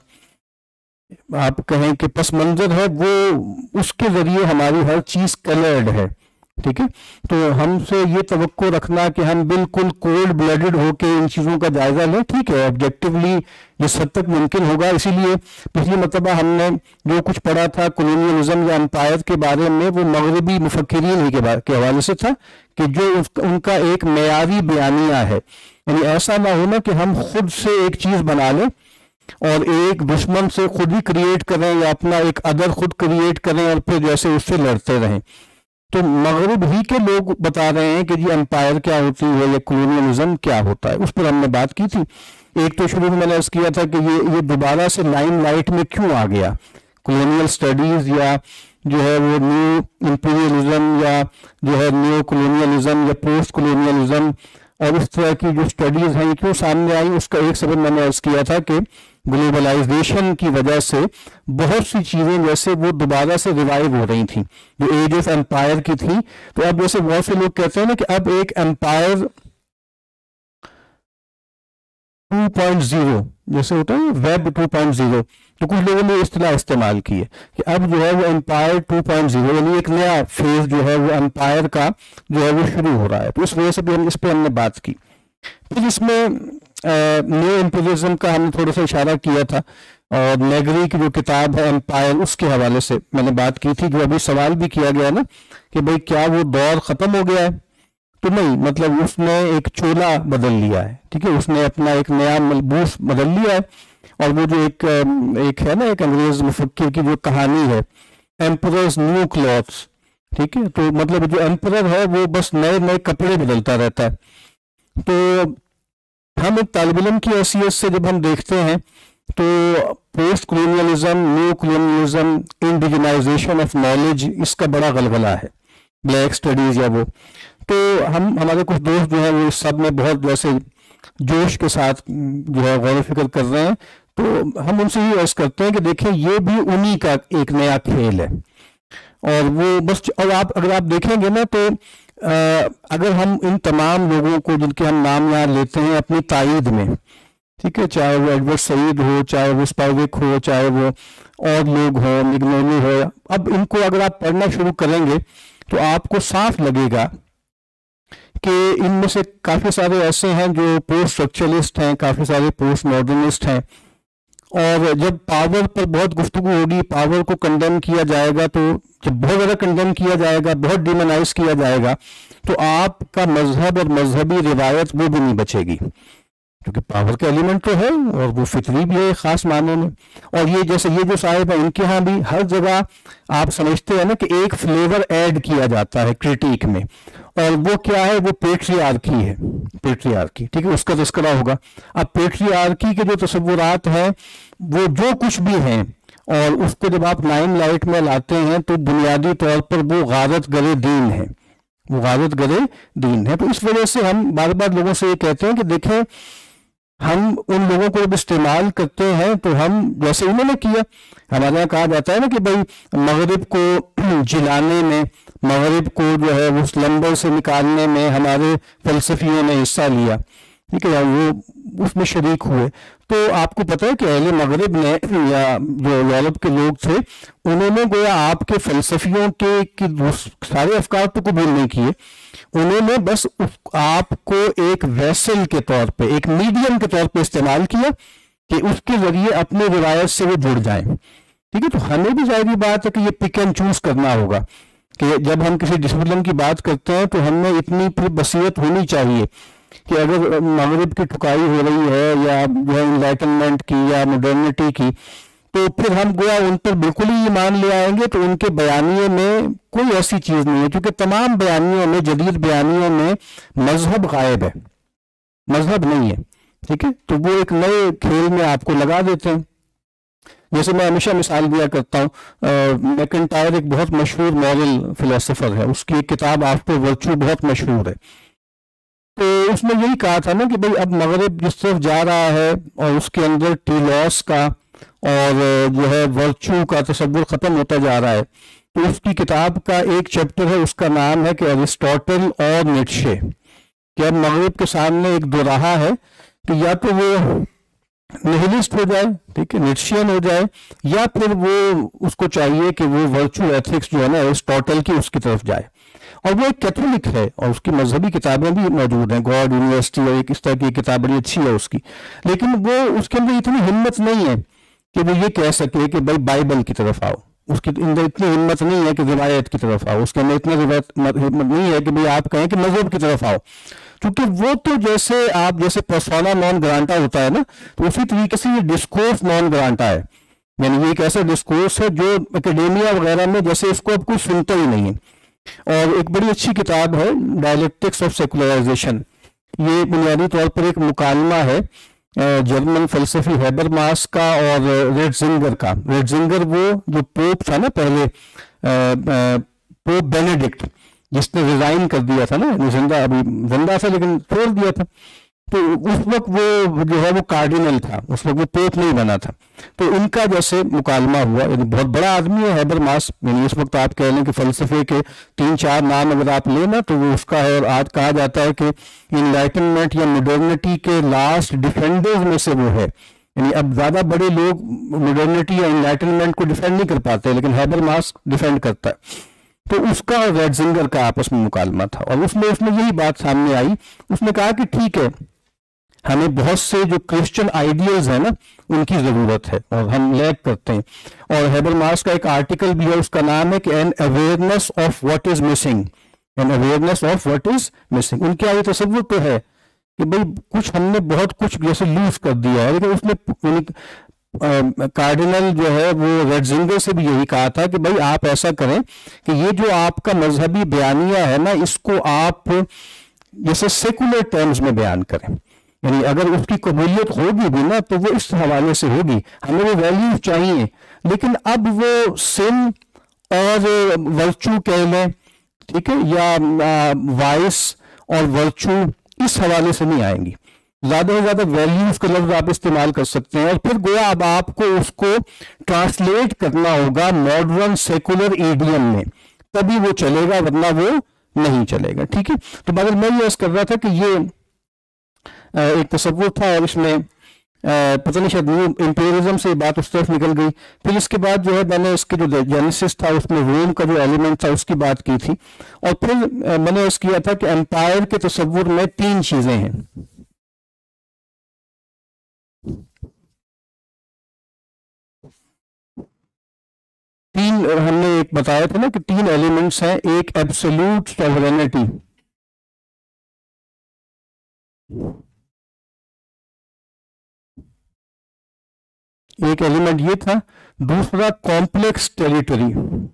आप कहें कि पस मंजर है, वो उसके जरिए हमारी हर चीज कलर्ड है। ठीक है, तो हमसे ये तवक्को रखना कि हम बिल्कुल कोल्ड ब्लडेड होके इन चीज़ों का जायजा लें, ठीक है, ऑब्जेक्टिवली जिस हद तक मुमकिन होगा। इसीलिए पिछली मरतबा हमने जो कुछ पढ़ा था कॉलोनियलिज्म या एम्पायर के बारे में वो मगरबी मुफक्किरीन ही के, के हवाले से था कि जो उनका एक मेयारी बयानिया है, यानी ऐसा ना होना कि हम खुद से एक चीज़ बना लें और एक दुश्मन से खुद ही क्रिएट करें या अपना एक अदर खुद क्रिएट करें और फिर जैसे उससे लड़ते रहें। तो मगरब ही के लोग बता रहे हैं कि जी एम्पायर क्या होती है या कॉलोनियलिज्म क्या होता है, उस पर हमने बात की थी। एक तो शुरू में मैंने अर्ज किया था कि ये ये दोबारा से लाइमलाइट में क्यों आ गया, कॉलोनियल स्टडीज या जो है वो न्यू इंपीरियलिज्म या जो है न्यू कॉलोनियलिज्म या पोस्ट कॉलोनियलिज्म और इस तरह की जो स्टडीज हैं ये क्यों सामने आई। उसका एक सबब मैंने अर्ज किया था कि ग्लोबलाइजेशन की वजह से बहुत सी चीजें जैसे वो दोबारा से रिवाइव हो रही थी जो एज ऑफ एम्पायर की थी। तो अब जैसे बहुत से लोग कहते हैं ना कि अब एक एम्पायर टू पॉइंट ज़ीरो जैसे होता है वेब टू पॉइंट ज़ीरो, तो कुछ लोगों ने इस्तेलाह इस्तेमाल की है कि अब जो है वो एम्पायर टू पॉइंट ज़ीरो यानी एक नया फेज जो है वो एम्पायर का जो है वो शुरू हो रहा है। तो इस वजह से भी हम इस पर हमने बात की। फिर इसमें न्यू एम्पिरिज्म का हमने थोड़ा सा इशारा किया था, और नेगरी की जो किताब है एम्पायर उसके हवाले से मैंने बात की थी। जो अभी सवाल भी किया गया ना कि भाई क्या वो दौर ख़त्म हो गया है, तो नहीं, मतलब उसने एक चोला बदल लिया है, ठीक है, उसने अपना एक नया मलबूस बदल लिया है। और वो जो एक एक है ना एक अंग्रेज मुफक्किर की जो कहानी है एम्परर्स न्यू क्लॉथ्स, ठीक है, तो मतलब जो एम्परर है वो बस नए नए कपड़े बदलता रहता है। तो हम एक तालिब इल्म की हैसियत से जब हम देखते हैं तो post colonialism, new colonialism, indigenisation of knowledge, इसका बड़ा गलगला है, ब्लैक स्टडीज या वो। तो हम हमारे कुछ दोस्त जो हैं वो इस सब में बहुत वैसे जोश के साथ जो है गौर फिक्र कर रहे हैं, तो हम उनसे ये अर्ज करते हैं कि देखें ये भी उन्हीं का एक नया खेल है। और वो बस, और आप अगर आप देखेंगे ना तो आ, अगर हम इन तमाम लोगों को जिनके हम नाम यहाँ लेते हैं अपनी तायीद में, ठीक है, चाहे वो एडवर्ड सईद हो, चाहे वो स्पाइवेक हो, चाहे वो और लोग हों, मिग्नोनी हो, अब इनको अगर आप पढ़ना शुरू करेंगे तो आपको साफ लगेगा कि इनमें से काफ़ी सारे ऐसे हैं जो पोस्ट स्ट्रक्चरलिस्ट हैं, काफ़ी सारे पोस्ट मॉडर्निस्ट हैं। और जब पावर पर बहुत गुफ्तगू होगी, पावर को कंडेम किया जाएगा, तो जब बहुत ज़्यादा कंडेम किया जाएगा, बहुत डिमोनाइज किया जाएगा, तो आपका मजहब और मजहबी रिवायत वो भी नहीं बचेगी, क्योंकि पावर का एलिमेंट तो है और वो फितरी भी है ख़ास मानने में। और ये जैसे ये जो साहिब है इनके यहाँ भी हर जगह आप समझते हैं ना कि एक फ्लेवर ऐड किया जाता है क्रिटिक में, और वो क्या है, वो पेट्रियार्की है, पेट्रियार्की, ठीक है, उसका तस्करा होगा। अब पेट्रियार्की के जो तस्वुरात हैं वो जो कुछ भी हैं, और उसको जब आप लाइम लाइट में लाते हैं तो बुनियादी तौर पर वो गारत गरे दीन है, वो गारत गरे दीन है। तो इस वजह से हम बार बार लोगों से ये कहते हैं कि देखें, हम उन लोगों को जब इस्तेमाल करते हैं तो हम जैसे उन्होंने किया, हमारे यहाँ कहा जाता है ना कि भाई मगरिब को जिलाने में, मगरिब को जो है वो स्लम्बर से निकालने में हमारे फलसफियों ने हिस्सा लिया, ठीक है, या वो उसमें शरीक हुए। तो आपको पता है कि अहले मगरिब ने या जो यूरोप के लोग थे उन्होंने गोया आपके फलसफियों के कि सारे अफकार तो कबूल नहीं किए, उन्होंने बस उस आपको एक वेसल के तौर पे, एक मीडियम के तौर पे इस्तेमाल किया कि उसके जरिए अपने रिवायत से वो जुड़ जाएं, ठीक है। तो हमें भी जाहिर बात है कि ये पिक एंड चूज करना होगा कि जब हम किसी डिसिप्लिन की बात करते हैं तो हमें इतनी फिर बसीयत होनी चाहिए कि अगर मगरिब की ठुकाई हो रही है या जो है इनलाइटनमेंट की या मॉडर्निटी की, तो फिर हम गोया उन पर बिल्कुल ही ईमान ले आएंगे, तो उनके बयानिए में कोई ऐसी चीज़ नहीं है, क्योंकि तमाम बयानियों में, जदीद बयानियों में मजहब गायब है, मजहब नहीं है, ठीक है। तो वो एक नए खेल में आपको लगा देते हैं। जैसे मैं हमेशा मिसाल दिया करता हूँ, मैकेंटायर एक बहुत मशहूर मॉरल फिलोसोफर है, उसकी एक किताब आफ्टर वर्च्यू बहुत मशहूर है। तो उसने यही कहा था ना कि भाई अब मगरिब जिस तरफ जा रहा है और उसके अंदर टीलॉस का और जो है वर्च्यू का तस्वुर ख़त्म होता जा रहा है, तो उसकी किताब का एक चैप्टर है, उसका नाम है कि अरिस्टोटल और नीट्शे, कि अब मगरिब के सामने एक दोराहा है कि या तो वो निहिलिस्ट हो जाए, ठीक है, नीट्शियन हो जाए, या फिर वो उसको चाहिए कि वो वर्च्यू एथिक्स जो है ना अरिस्टोटल की उसकी तरफ जाए। और वो एक कैथोलिक है और उसकी मजहबी किताबें भी मौजूद हैं, गॉड यूनिवर्सिटी और एक इस तरह की किताब बड़ी अच्छी है उसकी, लेकिन वो उसके अंदर इतनी हिम्मत नहीं है कि वो ये कह सके कि भाई बाइबल की तरफ आओ, उसके अंदर इतनी हिम्मत नहीं है कि रिवायत की तरफ आओ, उसके अंदर इतना हिम्मत नहीं है कि भाई आप कहें कि मजहब की तरफ आओ, क्योंकि वो तो जैसे आप जैसे पर्सोना नॉन ग्रांटा होता है ना, तो उसी तरीके से ये डिस्कोर्स नॉन ग्रांटा है, यानी ये एक ऐसा डिस्कोर्स है जो एकेडेमिया वगैरह में जैसे इसको अब कोई सुनता ही नहीं है। और एक बड़ी अच्छी किताब है डायलेक्टिक्स ऑफ सेकुलराइजेशन, ये बुनियादी तौर पर एक मुकालमा है जर्मन फलसफी हैबरमास का और रेटजिंगर का। रेटजिंगर वो जो पोप था ना पहले, पोप बेनेडिक्ट, जिसने रिजाइन कर दिया था ना, जिंदा अभी जिंदा था लेकिन छोड़ दिया था, तो उस वक्त वो जो है वो कार्डिनल था, उस वक्त वो पोप नहीं बना था। तो इनका जैसे मुकालमा हुआ, यानी बहुत बड़ा आदमी है हैबरमास, यानी इस वक्त आप कह लें कि फलसफे के तीन चार नाम अगर आप लेना तो वो उसका है। और आज कहा जाता है कि इनलाइटनमेंट या मॉडर्निटी के लास्ट डिफेंडर्स में से वो है। यानी अब ज्यादा बड़े लोग मॉडर्निटी या इनलाइटनमेंट को डिफेंड नहीं कर पाते, लेकिन हैबरमास डिफेंड करता है। तो उसका और रेटजिंगर का आपस में मुकालमा था, और उसमें उसमें यही बात सामने आई। उसने कहा कि ठीक है, हमें बहुत से जो क्रिश्चियन आइडियल्स है ना उनकी जरूरत है और हम लैक करते हैं। और हैबरमास का एक आर्टिकल भी है, उसका नाम है कि an awareness of what is missing, an awareness of what is missing. उनके आगे तसव्वुर तो है कि भाई कुछ हमने बहुत कुछ जैसे लूज कर दिया है, लेकिन उसने कार्डिनल जो है वो रेटजिंगर से भी यही कहा था कि भाई आप ऐसा करें कि ये जो आपका मजहबी बयानिया है ना, इसको आप जैसे सेकुलर टर्म्स में बयान करें। यानी अगर उसकी कबूलियत होगी भी ना तो वो इस हवाले से होगी, हमें वो वैल्यूज चाहिए। लेकिन अब वो सिन और वर्चू कह लें, ठीक है, या वाइस और वर्चू इस हवाले से नहीं आएंगी। ज्यादा से ज्यादा वैल्यूज का लफ्ज आप इस्तेमाल कर सकते हैं, और फिर गोया अब आपको उसको ट्रांसलेट करना होगा मॉडर्न सेकुलर ईडियम में, तभी वो चलेगा, वरना वो नहीं चलेगा। ठीक है, तो मगर मैं ये कर रहा था कि ये एक तस्वुर था, और इसमें पता नहीं शायद न्यू इंपीरियलिज्म से बात उस तरफ निकल गई। फिर इसके बाद जो है मैंने इसके जो जेनेसिस था उसमें रोम का जो एलिमेंट था उसकी बात की थी, और फिर मैंने इस किया था कि एम्पायर के तस्वुर में तीन चीजें हैं। तीन हमने एक बताया था ना कि तीन एलिमेंट्स हैं। एक एब्सोल्यूट सॉवरेनिटी, एक एलिमेंट ये था। दूसरा कॉम्प्लेक्स टेरिटरी,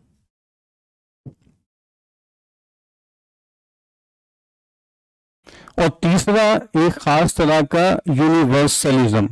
और तीसरा एक खास तरह का यूनिवर्सलिज्म।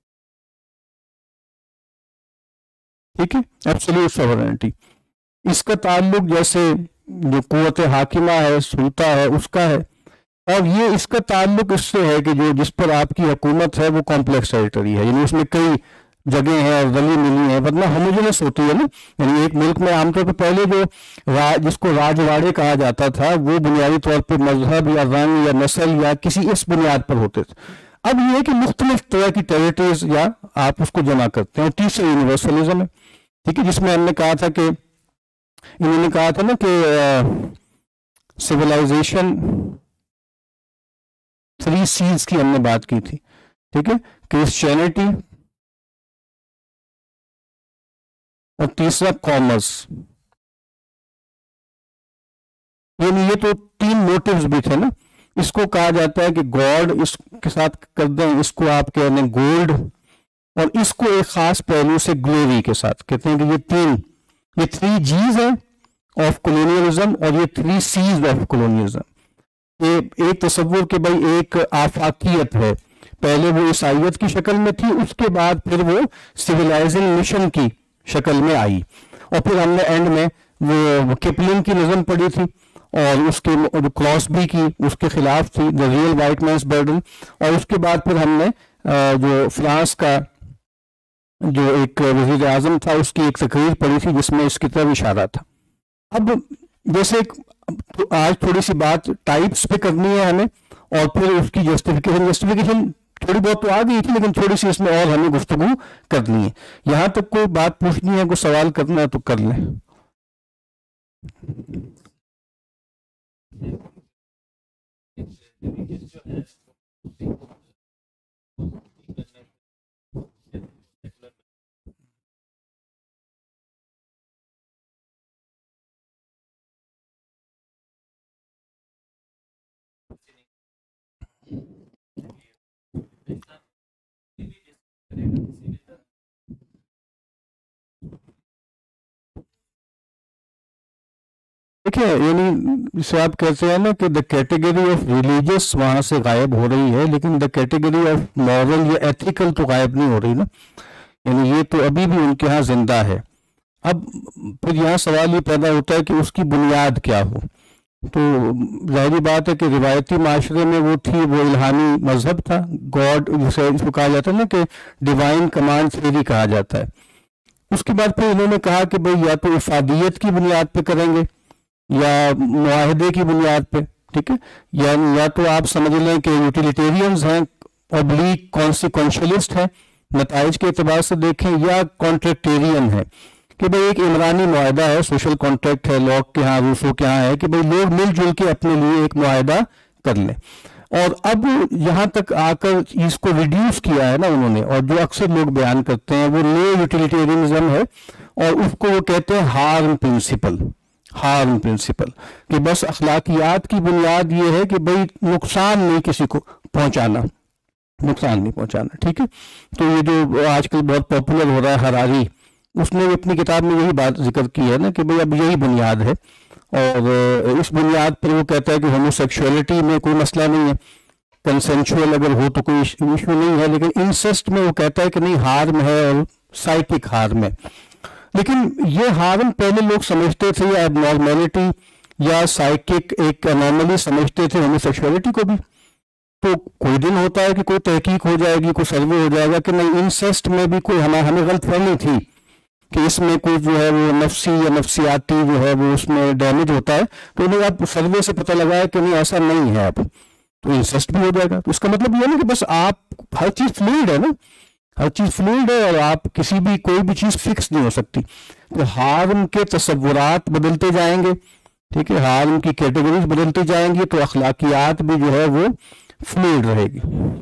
ठीक है, एब्सोल्यूट सॉवरेनिटी, इसका ताल्लुक जैसे जो कुव्वत हाकिमा है, सुल्ता है, उसका है, और ये इसका ताल्लुक इससे है कि जो जिस पर आपकी हुकूमत है वो कॉम्प्लेक्स टेरिटरी है, यानी उसमें कई जगह हैं और गली मिली है, वरना होमोजेनस होती है ना। यानी एक मुल्क में आमतौर पर पहले जो रा, जिसको राजवाड़े कहा जाता था वो बुनियादी तौर पर मजहब या रंग या नस्ल या किसी इस बुनियाद पर होते थे। अब ये है कि मुख्तलिफ तरह की टेरिटरीज या आप उसको जमा करते हैं। और तीसरा यूनिवर्सलिज्म है, ठीक है, जिसमें हमने कहा था कि इन्होंने कहा था ना कि सिविलाइजेशन थ्री सीज की हमने बात की थी। ठीक है, क्रिश्चियनिटी, और तीसरा कॉमर्स। यानी ये तो तीन मोटिव्स भी थे ना। इसको कहा जाता है कि गॉड इसके साथ कर दें, इसको आप कह लें गोल्ड, और इसको एक खास पहलू से ग्लोरी के साथ कहते हैं कि ये तीन, ये थ्री जीज है ऑफ कॉलोनियलिज्म और ये थ्री सीज ऑफ कॉलोनियलिज्म। ये एक तस्वुर के भाई एक आफाकियत है, पहले वो ईसाइयत की शक्ल में थी, उसके बाद फिर वो सिविलाइजिंग मिशन की शक्ल में आई। और फिर हमने एंड में वो किपलिंग की नज़म पढ़ी थी, और उसके जो क्रॉसबी की उसके खिलाफ थी, the real white man's burden. और उसके बाद फिर हमने जो फ्रांस का जो एक वजीर आजम था उसकी एक तकरीर पढ़ी थी जिसमें इसकी तरफ इशारा था। अब जैसे तो आज थोड़ी सी बात टाइप्स पे करनी है हमें, और फिर उसकी जस्टिफिकेशन जस्टिफिकेशन थोड़ी बहुत तो आ गई थी, लेकिन थोड़ी सी इसमें और हमें गुफ्तगू करनी है। यहां तक कोई बात पूछनी है, कोई सवाल करना है तो कर लें। देखिए, यानी जिसे आप कहते हैं ना कि द कैटेगरी ऑफ रिलीजियस वहां से गायब हो रही है, लेकिन द कैटेगरी ऑफ मॉरल या एथिकल तो गायब नहीं हो रही ना। यानी ये तो अभी भी उनके यहाँ जिंदा है। अब फिर यहाँ सवाल ये पैदा होता है कि उसकी बुनियाद क्या हो। तो जाहिर बात है कि रिवायती माशरे में वो थी, वो इल्हामी मजहब था, गॉड जिसे इसको कहा जाता है ना कि डिवाइन कमांड थ्योरी कहा जाता है। उसके बाद फिर इन्होंने कहा कि भाई या तो इफादियत की बुनियाद पे करेंगे या मुआहदे की बुनियाद पे, ठीक है, या या तो आप समझ लें कि यूटिलिटेरियंस हैं, ऑब्लिक कॉन्सिक्वेंशलिस्ट हैं नताइज के एतबार से देखें, या कॉन्ट्रैक्टेरियन है कि भाई एक इमरानी मुआहदा है, सोशल कॉन्ट्रैक्ट है, लॉक के यहाँ रूसों के यहाँ है कि भाई लोग मिलजुल के अपने लिए एक मुआहदा कर लें। और अब यहाँ तक आकर इसको रिड्यूस किया है ना उन्होंने, और जो अक्सर लोग बयान करते हैं वो न्यू यूटिलिटेरियनिज्म है, और उसको वो कहते हैं हार्म प्रिंसिपल। हार्म प्रिंसिपल कि बस अखलाकियात की बुनियाद ये है कि भाई नुकसान नहीं किसी को पहुंचाना, नुकसान नहीं पहुंचाना, ठीक है। तो ये जो आजकल बहुत पॉपुलर हो रहा है हरारी, उसने अपनी किताब में यही बात जिक्र की है ना कि भाई अब यही बुनियाद है, और इस बुनियाद पर वो कहता है कि होमोसेक्सुअलिटी में कोई मसला नहीं है, कंसेंशुअल अगर हो तो कोई इशू नहीं है, लेकिन इंसेस्ट में वो कहता है कि नहीं हार्म है, और साइकिक हार्म है। लेकिन ये हार्म पहले लोग समझते थे या एबनॉर्मेलिटी या साइकिक एक एनॉमली समझते थे होमोसेक्सुअलिटी को भी। तो कोई दिन होता है कि कोई तहकीक हो जाएगी, कोई सर्वे हो जाएगा कि नहीं इंसेस्ट में भी कोई हमें हमें गलतफहमी थी कि इसमें कोई जो है वो नफसी या नफसियाती जो है वो उसमें डैमेज होता है, तो उन्हें अब सर्वे से पता लगा है कि नहीं ऐसा नहीं है, अब तो इंसेस्ट भी हो जाएगा। तो इसका मतलब ये नहीं कि बस आप, हर चीज फ्लूइड है ना, हर चीज फ्लूइड है, और आप किसी भी कोई भी चीज फिक्स नहीं हो सकती। तो हार्म के तसव्वुरात बदलते जाएंगे, ठीक है, हार्म की कैटेगरीज बदलती जाएंगी, तो अखलाकियात भी जो है वो फ्लूइड रहेगी।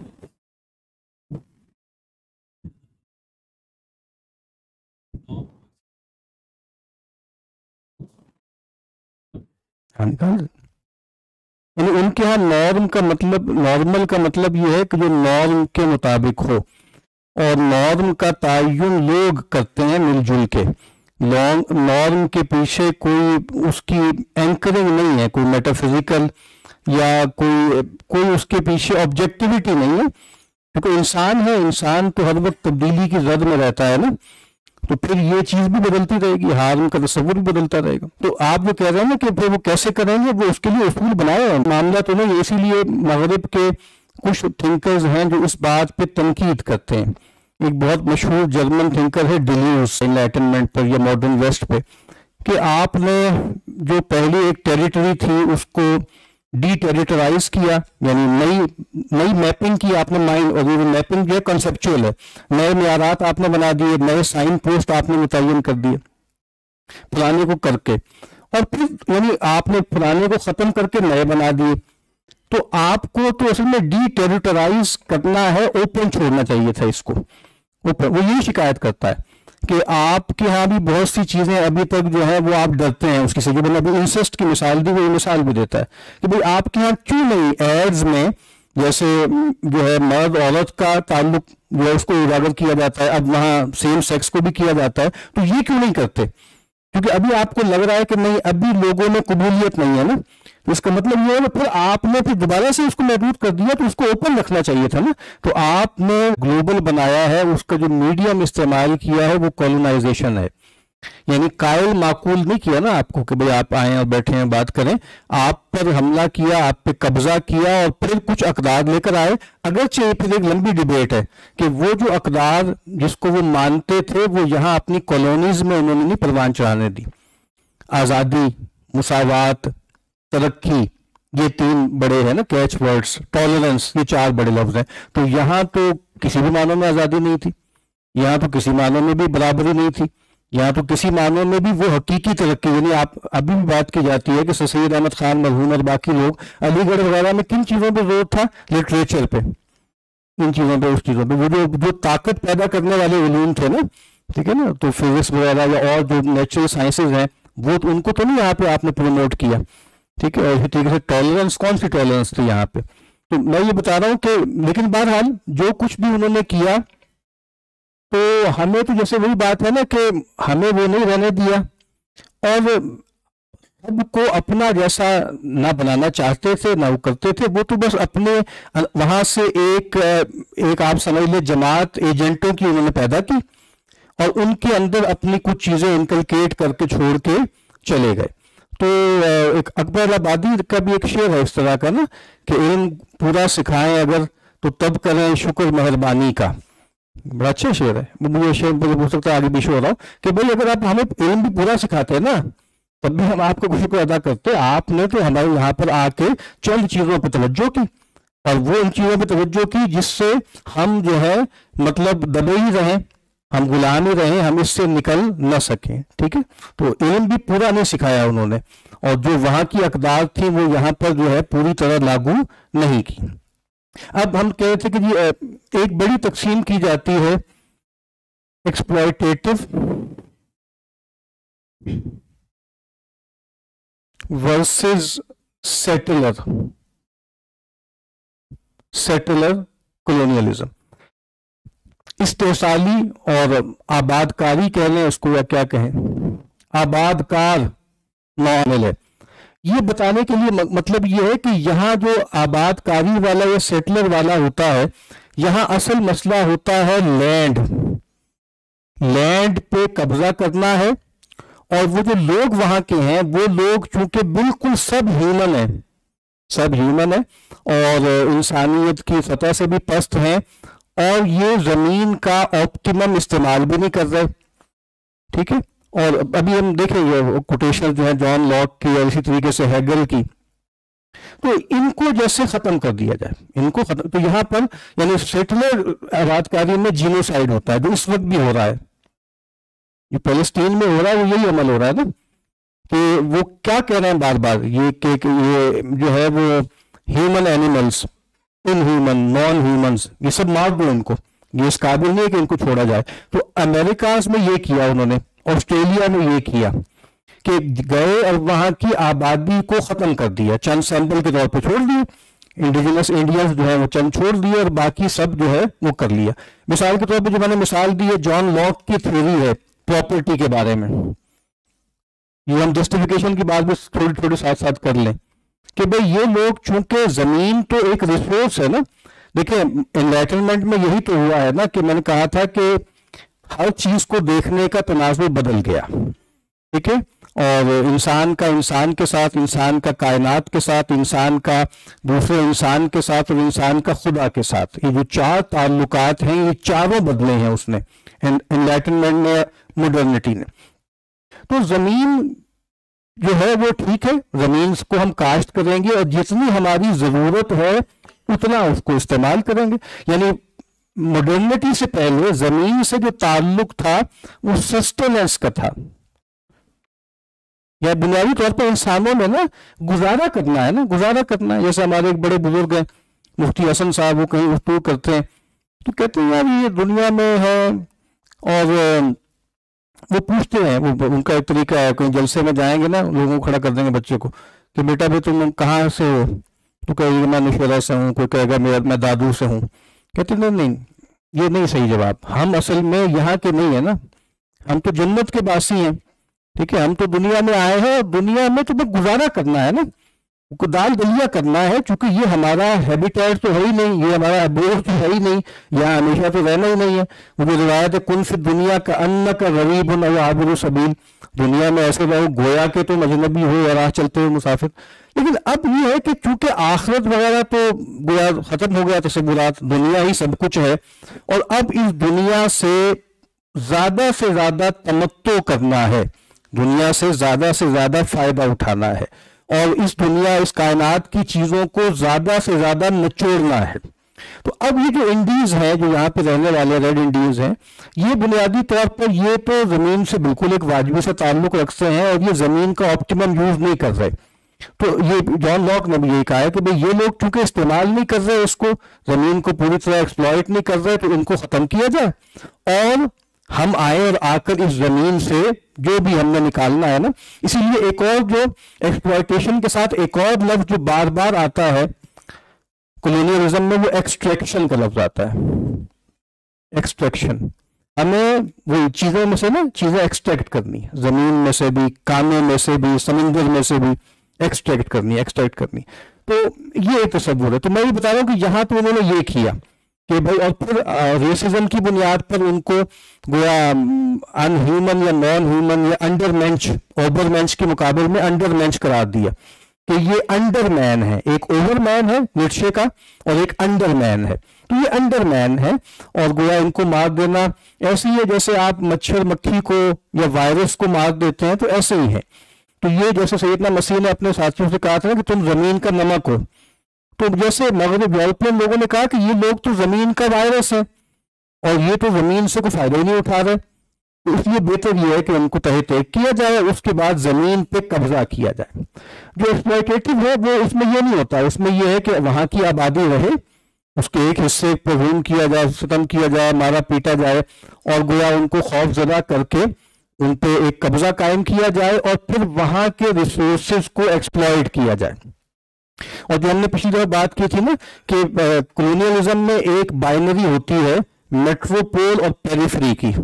यानी उनके यहाँ नॉर्म का मतलब, नॉर्मल का मतलब ये है कि जो नॉर्म के मुताबिक हो, और नॉर्म का तायुन लोग करते हैं मिलजुल के। नॉर्म के पीछे कोई उसकी एंकरिंग नहीं है, कोई मेटाफिजिकल या कोई कोई उसके पीछे ऑब्जेक्टिविटी नहीं है, क्योंकि तो इंसान है, इंसान तो हर वक्त तब्दीली की जद में रहता है ना, तो फिर ये चीज भी बदलती रहेगी, हार्म का तस्वुर भी बदलता रहेगा। तो आप जो कह रहे हैं ना कि फिर वो कैसे करेंगे, वो उसके लिए उसूल बनाए हैं, मामला तो नहीं। इसीलिए मगरिब के कुछ थिंकर्स हैं जो इस बात पे तनकीद करते हैं। एक बहुत मशहूर जर्मन थिंकर है डिलीव्स एनलाइटनमेंट पर या मॉडर्न वेस्ट पे, कि आपने जो पहली एक टेरिटरी थी उसको डी टेरिटराइज किया, यानी नई नई मैपिंग की आपने माइंड, और ये मैपिंग जो है कंसेप्चुअल है, नए म्यारात आपने बना दिए, नए साइन पोस्ट आपने मुतय्यन कर दिए पुराने को करके, और फिर यानी आपने पुराने को खत्म करके नए बना दिए। तो आपको तो असल में डी टेरिटराइज करना है, ओपन छोड़ना चाहिए था इसको, ओपन। वो यही शिकायत करता है कि आपके यहाँ भी बहुत सी चीजें अभी तक जो है वो आप डरते हैं उसकी से। जो मैंने अभी इंसेस्ट की मिसाल दी, वो मिसाल भी देता है कि भाई आपके यहाँ क्यों नहीं एड्स में जैसे जो है मर्द औरत का ताल्लुक जो है उसको उजागर किया जाता है, अब वहाँ सेम सेक्स को भी किया जाता है, तो ये क्यों नहीं करते? क्योंकि अभी आपको लग रहा है कि नहीं, अभी लोगों में कबूलियत नहीं है ना, तो इसका मतलब ये है फिर आपने फिर दोबारा से उसको महदूद कर दिया, तो उसको ओपन रखना चाहिए था ना। तो आपने ग्लोबल बनाया है, उसका जो मीडियम इस्तेमाल किया है वो कॉलोनाइजेशन है, यानी कायल माकूल नहीं किया ना आपको कि भाई आप आए और बैठे हैं बात करें, आप पर हमला किया, आप पे कब्जा किया, और फिर कुछ अकदार लेकर आए। अगरचे फिर एक लंबी डिबेट है कि वो जो अकदार जिसको वो मानते थे वो यहाँ अपनी कॉलोनीज में उन्होंने नहीं परवान चढ़ाने दी। आज़ादी, मुसावात, तरक्की, ये तीन बड़े हैं ना कैच वर्ड्स, टॉलरेंस, ये चार बड़े लफ्ज हैं। तो यहाँ तो किसी भी मानों में आज़ादी नहीं थी, यहाँ तो किसी मानों में भी बराबरी नहीं थी, यहाँ तो किसी मानों में भी वो हकीकी तरक्की, यानी आप अभी भी बात की जाती है कि सैयद अहमद खान मरहूम और बाकी लोग अलीगढ़ वगैरह में किन चीज़ों पे जोर था? लिटरेचर पे, इन चीज़ों पे, उस चीज़ों पे, वो जो जो ताकत पैदा करने वाले उलूम थे ना, ठीक है ना, तो फिजिक्स वगैरह या और जो नेचुरल साइंसेज हैं वो तो उनको तो नहीं यहाँ पे आपने प्रमोट किया, ठीक है। और ठीक है, टॉलरेंस, कौन सी टॉलरेंस थी यहाँ पे? तो मैं ये बता रहा हूँ कि लेकिन बहरहाल जो कुछ भी उन्होंने किया, तो हमें तो जैसे वही बात है ना कि हमें वो नहीं रहने दिया, और सबको अपना जैसा ना बनाना चाहते थे ना वो करते थे, वो तो बस अपने वहां से एक एक आप समझ ले जमात एजेंटों की उन्होंने पैदा की, और उनके अंदर अपनी कुछ चीजें इनकलकेट करके छोड़ के चले गए। तो एक अकबर आबादी का भी एक शेर है इस तरह का ना कि इल्म पूरा सिखाएं अगर तो तब करें शुक्र मेहरबानी का। बड़ा अच्छा शेर है, मुझे शेर हो सकता है आगे भी शो हो रहा हो कि भाई अगर आप हमें इल्म भी पूरा सिखाते हैं ना तब भी हम आपका शुक्र अदा करते। आपने तो हमारे यहाँ पर आके चंद चीजों पर तवज्जो की और वो इन चीजों पर तवज्जो की जिससे हम जो है मतलब दबे ही रहें, हम गुलाम ही रहें, हम इससे निकल न सकें। ठीक है, तो इल्म भी पूरा नहीं सिखाया उन्होंने और जो वहां की अकदार थी वो यहाँ पर जो है पूरी तरह लागू नहीं की। अब हम कह रहे थे कि जी एक बड़ी तकसीम की जाती है exploitative versus settler settler colonialism. इस्तेसाली और आबादकारी कह लें उसको या क्या कहें, आबादकार मामले, ये बताने के लिए मतलब ये है कि यहाँ जो आबादकारी वाला या सेटलर वाला होता है, यहाँ असल मसला होता है लैंड, लैंड पे कब्जा करना है। और वो जो लोग वहां के हैं वो लोग चूंकि बिल्कुल सब ह्यूमन है, सब ह्यूमन है और इंसानियत की सतह से भी पस्त हैं और ये जमीन का ऑप्टिमम इस्तेमाल भी नहीं कर रहे। ठीक है, और अभी हम देखेंगे कोटेशन जो है जॉन लॉक की और इसी तरीके से हेगल की, तो इनको जैसे खत्म कर दिया जाए, इनको खत्म। तो यहाँ पर यानी सेटलर आबादकारी में जीनोसाइड होता है जो इस वक्त भी हो रहा है, ये पैलेस्टीन में हो रहा है, वो यही अमल हो रहा है ना कि वो क्या कह रहे हैं बार बार ये कि ये जो है वो human animals, inhuman, non humans, ये सब मार दो इनको, ये इस काबिल नहीं है कि इनको छोड़ा जाए। तो अमेरिका में ये किया उन्होंने, ऑस्ट्रेलिया में ये किया कि गए और वहां की आबादी को खत्म कर दिया, चंद सैंपल के तौर पे छोड़ दिए, इंडिजिनस इंडियंस जो है वो चंद छोड़ दिए और बाकी सब जो है वो कर लिया। मिसाल के तौर पे जो मैंने मिसाल दी है जॉन लॉक की थ्योरी है प्रॉपर्टी के बारे में, ये हम जस्टिफिकेशन की बात भी थोड़ी थोड़ी साथ साथ कर लें कि भाई ये लोग चूंकि जमीन तो एक रिसोर्स है ना, देखिए एनलाइटनमेंट में यही तो हुआ है ना कि मैंने कहा था कि हर चीज को देखने का तनाजुर बदल गया। ठीक है, और इंसान का इंसान के साथ, इंसान का कायनात के साथ, इंसान का दूसरे इंसान के साथ और इंसान का खुदा के साथ, ये जो चार ताल्लुकात हैं ये चारों बदले हैं उसने, एनलाइटनमेंट ने, मॉडर्निटी ने। तो जमीन जो है वो ठीक है, जमीन को हम काश्त करेंगे और जितनी हमारी जरूरत है उतना उसको इस्तेमाल करेंगे। यानी मॉडर्निटी से पहले जमीन से जो ताल्लुक था वो सस्टेनेंस का था, या बुनियादी तौर पर इंसानों में ना गुजारा करना है ना, गुजारा करना है। जैसे हमारे एक बड़े बुजुर्ग हैं मुफ्ती हसन साहब, वो कहीं गुफ्तगू करते हैं तो कहते हैं यार ये दुनिया में है, और वो पूछते हैं, वो उनका एक तरीका है, कोई जलसे में जाएंगे ना लोगों को खड़ा कर देंगे बच्चे को कि बेटा भाई तुम कहाँ से हो, तो कहेगा मैं नौशहरा से हूँ, कोई कहेगा मैं मैं दादू से हूँ। कहते नहीं नहीं ये नहीं सही जवाब, हम असल में यहाँ के नहीं है ना, हम तो जन्नत के बासी हैं। ठीक है, हम तो दुनिया में आए हैं और दुनिया में तो गुजारा करना है ना, दाल दलिया करना है, चूंकि ये हमारा हैबिटेट तो है ही नहीं, ये हमारा अबोध तो है ही नहीं, यहाँ हमेशा तो रहना ही नहीं है। वो जो रिवायत है कुन फिर दुनिया का अन्न का गरीब न आबिर सबील, दुनिया में ऐसे रहो गोया के तुम अजनबी हो या राह चलते हो मुसाफिर। लेकिन अब ये है कि चूंकि आखिरत वगैरह तो गोया खत्म हो गया, तसव्वुरात, दुनिया ही सब कुछ है और अब इस दुनिया से ज्यादा से ज्यादा तमत्तो करना है, दुनिया से ज्यादा से ज्यादा फायदा उठाना है और इस दुनिया, इस कायनात की चीजों को ज्यादा से ज्यादा निचोड़ना है। तो अब ये जो इंडीज हैं, जो यहाँ पे रहने वाले रेड इंडीज हैं, ये बुनियादी तौर पर ये तो जमीन से बिल्कुल एक वाजिबी से ताल्लुक रखते हैं और ये जमीन का ऑप्टिमम यूज नहीं कर रहे। तो ये जॉन लॉक ने भी यही कहा है कि भाई ये लोग चूंकि इस्तेमाल नहीं कर रहे, इसको जमीन को पूरी तरह एक्सप्लॉइट नहीं कर रहे, तो इनको खत्म किया जाए और हम आए और आकर इस जमीन से जो भी हमने निकालना है ना। इसीलिए एक और जो एक्सप्लॉइटेशन के साथ एक और लफ्ज जो बार बार आता है कॉलोनियलिज्म में, वो एक्सट्रैक्शन का लफ्ज आता है। एक्सट्रैक्शन, हमें वो चीजों में से ना चीजें एक्सट्रैक्ट करनी है, जमीन में से भी, कानों में से भी, समुद्र में से भी एक्सट्रैक्ट करनी, एक्सट्रैक्ट करनी। तो ये एक तस्वुर है। तो मैं ये बता रहा हूं कि यहां तो उन्होंने ये किया कि भाई, और फिर रेसिज्म की बुनियाद पर उनको गोया अनह्यूमन या नॉन ह्यूमन या अंडरमेंच, ओवरमेंच के मुकाबले में अंडरमेंच करार दिया कि ये अंडरमैन है। एक ओवरमैन है नीचे का और एक अंडरमैन है, तो ये अंडरमैन है, और गोया इनको मार देना ऐसे ही है जैसे आप मच्छर मक्खी को या वायरस को मार देते हैं, तो ऐसे ही है। तो ये जैसे सैयदना मसीह ने अपने साथियों से कहा था कि तुम जमीन का नमक हो, तो जैसे मगरब यूरोपियन लोगों ने कहा कि ये लोग तो जमीन का वायरस है और ये तो जमीन से कोई फायदा ही नहीं उठा रहे, तो इसलिए बेहतर ये है कि उनको तहे तय किया जाए, उसके बाद जमीन पे कब्जा किया जाए। जो एक्सप्लॉयटेटिव है वो इसमें ये नहीं होता, इसमें ये है कि वहां की आबादी रहे, उसके एक हिस्से पर जुल्म किया जाए, सितम किया जाए, मारा पीटा जाए, और गोया उनको खौफजदा करके उन पे एक कब्जा कायम किया जाए, और फिर वहां के रिसोर्सेज को एक्सप्लॉइट किया जाए। और जो हमने पिछली दफा बात की थी ना कि कॉलोनियलिज्म में एक बाइनरी होती है मेट्रोपोल और पेरिफेरी की,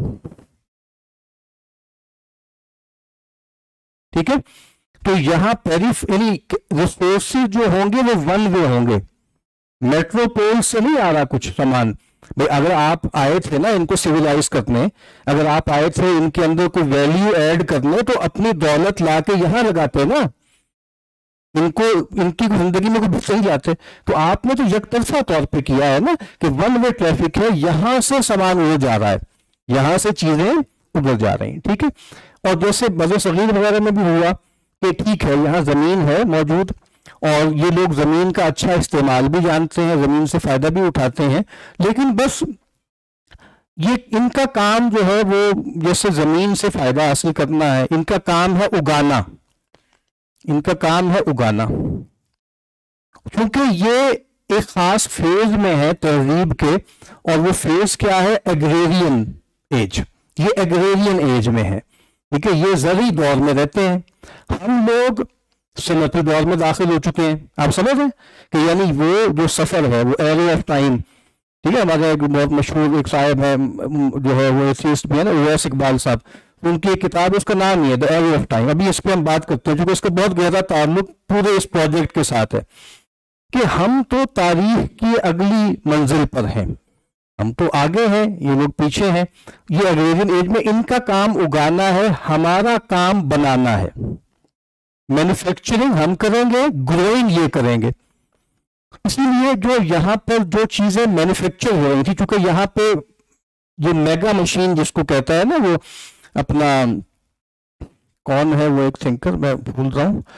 ठीक है। तो यहां पेरिफ यानी रिसोर्सेज जो होंगे वो वन वे होंगे, मेट्रोपोल से नहीं आ रहा कुछ सामान। भाई अगर आप आए थे ना इनको सिविलाइज करने, अगर आप आए थे इनके अंदर कोई वैल्यू ऐड करने, तो अपनी दौलत लाके यहां लगाते ना, इनको इनकी जिंदगी में कुछ सही जाते। तो आपने तो यकतरफा तौर पे किया है ना कि वन वे ट्रैफिक है, यहां से सामान उड़ जा रहा है, यहां से चीजें उधर जा रही हैं, ठीक है। और जैसे बज़े सगीर वगैरह में भी हुआ कि ठीक है यहाँ जमीन है मौजूद और ये लोग जमीन का अच्छा इस्तेमाल भी जानते हैं, जमीन से फायदा भी उठाते हैं, लेकिन बस ये इनका काम जो है वो जैसे जमीन से फायदा हासिल करना है, इनका काम है उगाना, इनका काम है उगाना। क्योंकि ये एक खास फेज में है तहजीब के, और वो फेज क्या है, एग्रेरियन एज, ये एग्रेरियन एज में है, ठीक है। ये ज़रूरी दौर में रहते हैं, हम लोग सनती दौर में दाखिल हो चुके हैं। आप समझ रहे हैं कि यानी वो जो सफर है वो एरे ऑफ टाइम, ठीक है। हमारे एक बहुत मशहूर एक साहब है जो है वो एथियस्ट भी है ना, उवैस इकबाल साहब, उनकी एक किताब है उसका नाम ही है द एरे ऑफ टाइम। अभी इस पर हम बात करते हैं क्योंकि इसका बहुत गहरा ताल्लुक पूरे इस प्रोजेक्ट के साथ है कि हम तो तारीख की अगली मंजिल पर हैं, हम तो आगे हैं, ये लोग पीछे हैं। ये एग्रेरियन एज में इनका काम उगाना है, हमारा काम बनाना है। मैन्युफैक्चरिंग हम करेंगे, ग्रोइंग ये करेंगे। इसीलिए जो यहाँ पर जो चीजें मैन्युफैक्चर हो रही थी, चूंकि यहाँ पे ये मेगा मशीन जिसको कहता है ना, वो अपना कौन है वो एक थिंकर, मैं भूल रहा हूँ,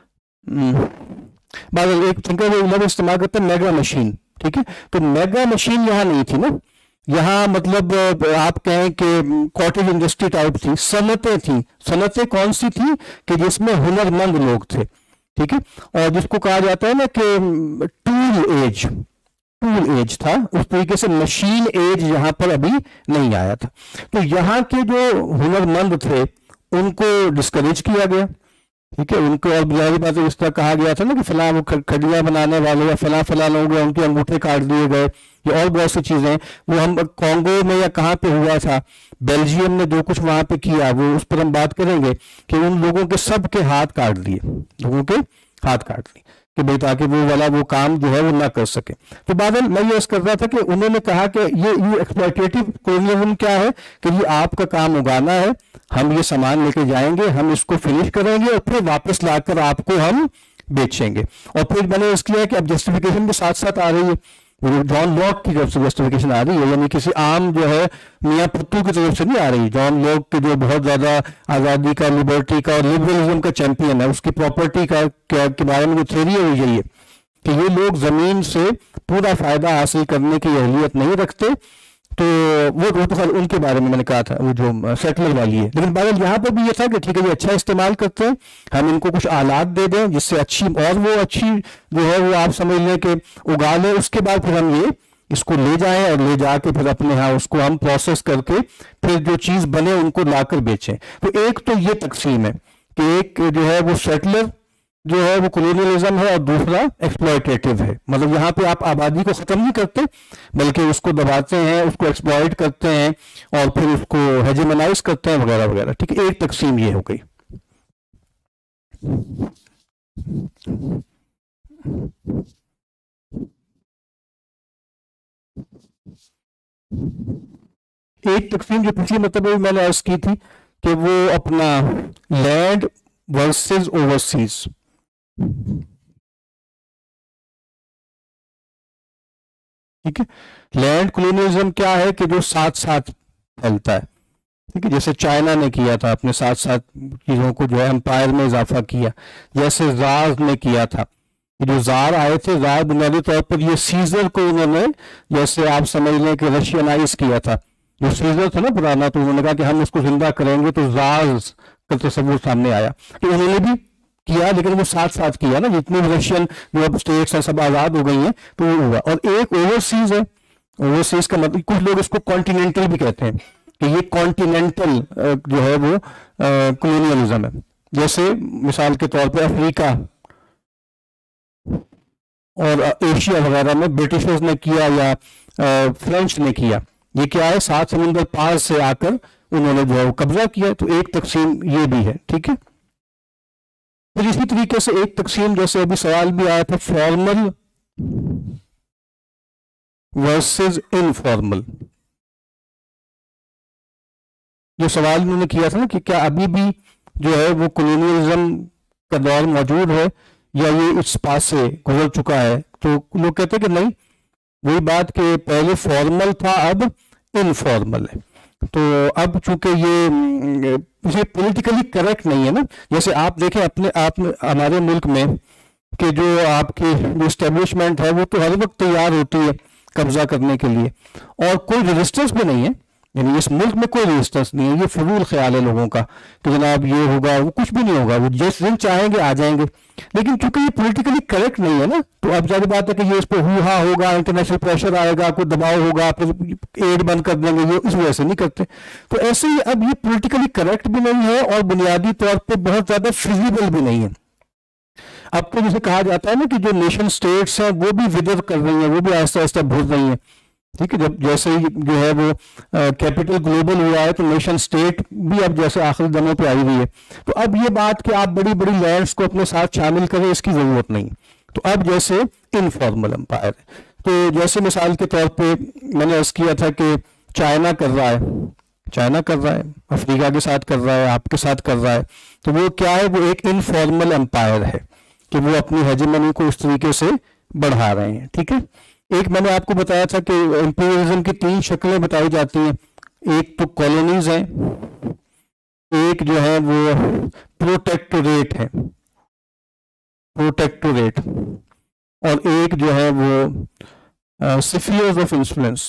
बादल एक थिंकर वो लफ्ज़ इस्तेमाल करते हैं मेगा मशीन, ठीक है। तो मेगा मशीन यहाँ नहीं थी ना, यहाँ मतलब आप कहें कि कॉटेज इंडस्ट्री टाइप थी, सनतें थी। सनतें कौन सी थी कि जिसमें हुनरमंद लोग थे, ठीक है, और जिसको कहा जाता है ना कि टूल एज, टूल एज था। उस तरीके से मशीन एज यहाँ पर अभी नहीं आया था। तो यहाँ के जो हुनरमंद थे उनको डिस्करेज किया गया, ठीक है। उनको और बुरी बात इस तरह कहा गया था ना कि फलां वो खड़ियाँ बनाने वाले या फलां फलां लोग हैं, उनके अंगूठे काट दिए गए, ये और बहुत सी चीज़ें। वो हम कॉन्गो में या कहाँ पे हुआ था, बेल्जियम ने जो कुछ वहाँ पे किया वो उस पर हम बात करेंगे कि उन लोगों के सब के हाथ काट दिए, लोगों के हाथ काट दिए कि भाई ताकि वो वाला वो काम जो है वो ना कर सके। तो बाद में मैं ये कर रहा था कि उन्होंने कहा कि ये ये एक्सप्लॉयटेटिव कोलोनियलिज्म क्या है कि ये आपका काम उगाना है, हम ये सामान लेके जाएंगे, हम इसको फिनिश करेंगे और फिर वापस लाकर आपको हम बेचेंगे। और फिर मैंने इसके लिए कि अब जस्टिफिकेशन के साथ साथ आ रही है, जॉन लॉक की तरफ से जस्टिफिकेशन आ रही है, यानी किसी आम जो है मियाँ पुत्तू की तरफ से नहीं आ रही। जॉन लॉक के जो बहुत ज्यादा आज़ादी का, लिबर्टी का और लिबरलिज्म का चैंपियन है, उसकी प्रॉपर्टी का के बारे में जो थ्योरी है वो यही है कि ये लोग जमीन से पूरा फायदा हासिल करने की अहलियत नहीं रखते। तो वो वो तो उनके बारे में मैंने कहा था, वो जो सेटलर वाली है। लेकिन बादल यहाँ पर भी ये था कि ठीक है ये अच्छा इस्तेमाल करते हैं, हम इनको कुछ आलात दे दें जिससे अच्छी और वो अच्छी जो है वो आप समझ लें कि उगा लें, उसके बाद फिर हम ये इसको ले जाएं और ले जाके फिर अपने यहाँ उसको हम प्रोसेस करके फिर जो चीज़ बने उनको लाकर बेचें। तो एक तो ये तकसीम है कि एक जो है वो सेटलर जो है वो कॉलोनियलिज्म है और दूसरा एक्सप्लॉयटेटिव है। मतलब यहाँ पे आप आबादी को ख़त्म नहीं करते बल्कि उसको दबाते हैं, उसको एक्सप्लॉयट करते हैं और फिर उसको हेजेमनाइज करते हैं वगैरह वगैरह, ठीक है। एक तकसीम ये हो गई। एक तकसीम जो पिछली मतलब भी मैंने अर्ज की थी कि वो अपना लैंड वर्सेस ओवरसीज, ठीक है। लैंड कॉलोनियलिज्म क्या है कि जो साथ साथ फैलता है, ठीक है, जैसे चाइना ने किया था, अपने साथ साथ चीजों को जो है एम्पायर में इजाफा किया, जैसे जार ने किया था। ये जो जार आए थे, जार बुनियादी तौर पर ये सीजर को उन्होंने, जैसे आप समझ लें कि रशियनाइज किया था। जो सीजर था ना पुराना, तो उन्होंने कहा कि हम उसको जिंदा करेंगे, तो जार का तस्वुर सामने आया। तो उन्होंने भी किया, लेकिन वो साथ साथ किया ना, जितनी भी रशियन जो अब स्टेट्स हैं सब आजाद हो गई हैं, तो वो हुआ। और एक ओवरसीज है, ओवरसीज का मतलब कुछ लोग इसको कॉन्टिनेंटल भी कहते हैं, कि ये कॉन्टिनेंटल जो है वो कॉलोनियलिज्म है। जैसे मिसाल के तौर पे अफ्रीका और एशिया वगैरह में ब्रिटिशर्स ने किया या फ्रेंच ने किया। ये क्या है, सात समुंदर पार से आकर उन्होंने जो है वो कब्जा किया। तो एक तकसीम ये भी है, ठीक है। फिर इसी तरीके से एक तकसीम, जैसे अभी सवाल भी आया था, फॉर्मल वर्सेस इनफॉर्मल। जो सवाल उन्होंने किया था ना कि क्या अभी भी जो है वो कॉलोनियलिज्म का दौर मौजूद है या ये इस पास से गुजर चुका है, तो लोग कहते हैं कि नहीं, वही बात कि पहले फॉर्मल था, अब इनफॉर्मल है। तो अब चूंकि ये इसे पॉलिटिकली करेक्ट नहीं है ना, जैसे आप देखें अपने आप में हमारे मुल्क में कि जो आपकी जो स्टेब्लिशमेंट है वो तो हर वक्त तैयार होती है कब्जा करने के लिए, और कोई रेजिस्टेंस भी नहीं है, यानी इस मुल्क में कोई रेजिस्टेंस नहीं है। ये फजूल ख्याल है लोगों का कि जनाब ये होगा, वो कुछ भी नहीं होगा, वो जिस दिन चाहेंगे आ जाएंगे। लेकिन चूंकि ये पॉलिटिकली करेक्ट नहीं है ना, तो अब जारी बात है कि ये इस पर हु हा होगा, इंटरनेशनल प्रेशर आएगा, कोई दबाव होगा, फिर एड बंद कर देंगे, ये इस वजह से नहीं करते। तो ऐसे ही अब ये पॉलिटिकली करेक्ट भी नहीं है और बुनियादी तौर पर बहुत ज्यादा फिजिबल भी नहीं है। अब तो जैसे कहा जाता है ना कि जो नेशन स्टेट्स हैं वो भी विदर कर रही हैं, वो भी आहिस्ता आहिस्ता भूल रही हैं, ठीक है। जब जैसे ही जो है वो कैपिटल ग्लोबल हुआ है, तो नेशन स्टेट भी अब जैसे आखिरी दिनों पे आई हुई है। तो अब ये बात कि आप बड़ी बड़ी लैंड्स को अपने साथ शामिल करें, इसकी जरूरत नहीं। तो अब जैसे इनफॉर्मल एम्पायर, तो जैसे मिसाल के तौर पे मैंने अर्ज किया था कि चाइना कर रहा है, चाइना कर रहा है, अफ्रीका के साथ कर रहा है, आपके साथ कर रहा है। तो वो क्या है, वो एक इनफॉर्मल एम्पायर है कि वो अपनी हेजेमनी को इस तरीके से बढ़ा रहे हैं, ठीक है। एक मैंने आपको बताया था कि इंपीरियलिज्म की तीन शक्लें बताई जाती हैं। एक तो कॉलोनीज है, एक जो है वो प्रोटेक्टोरेट है, प्रोटेक्टोरेट, और एक जो है वो स्फीयर्स ऑफ इन्फ्लुएंस।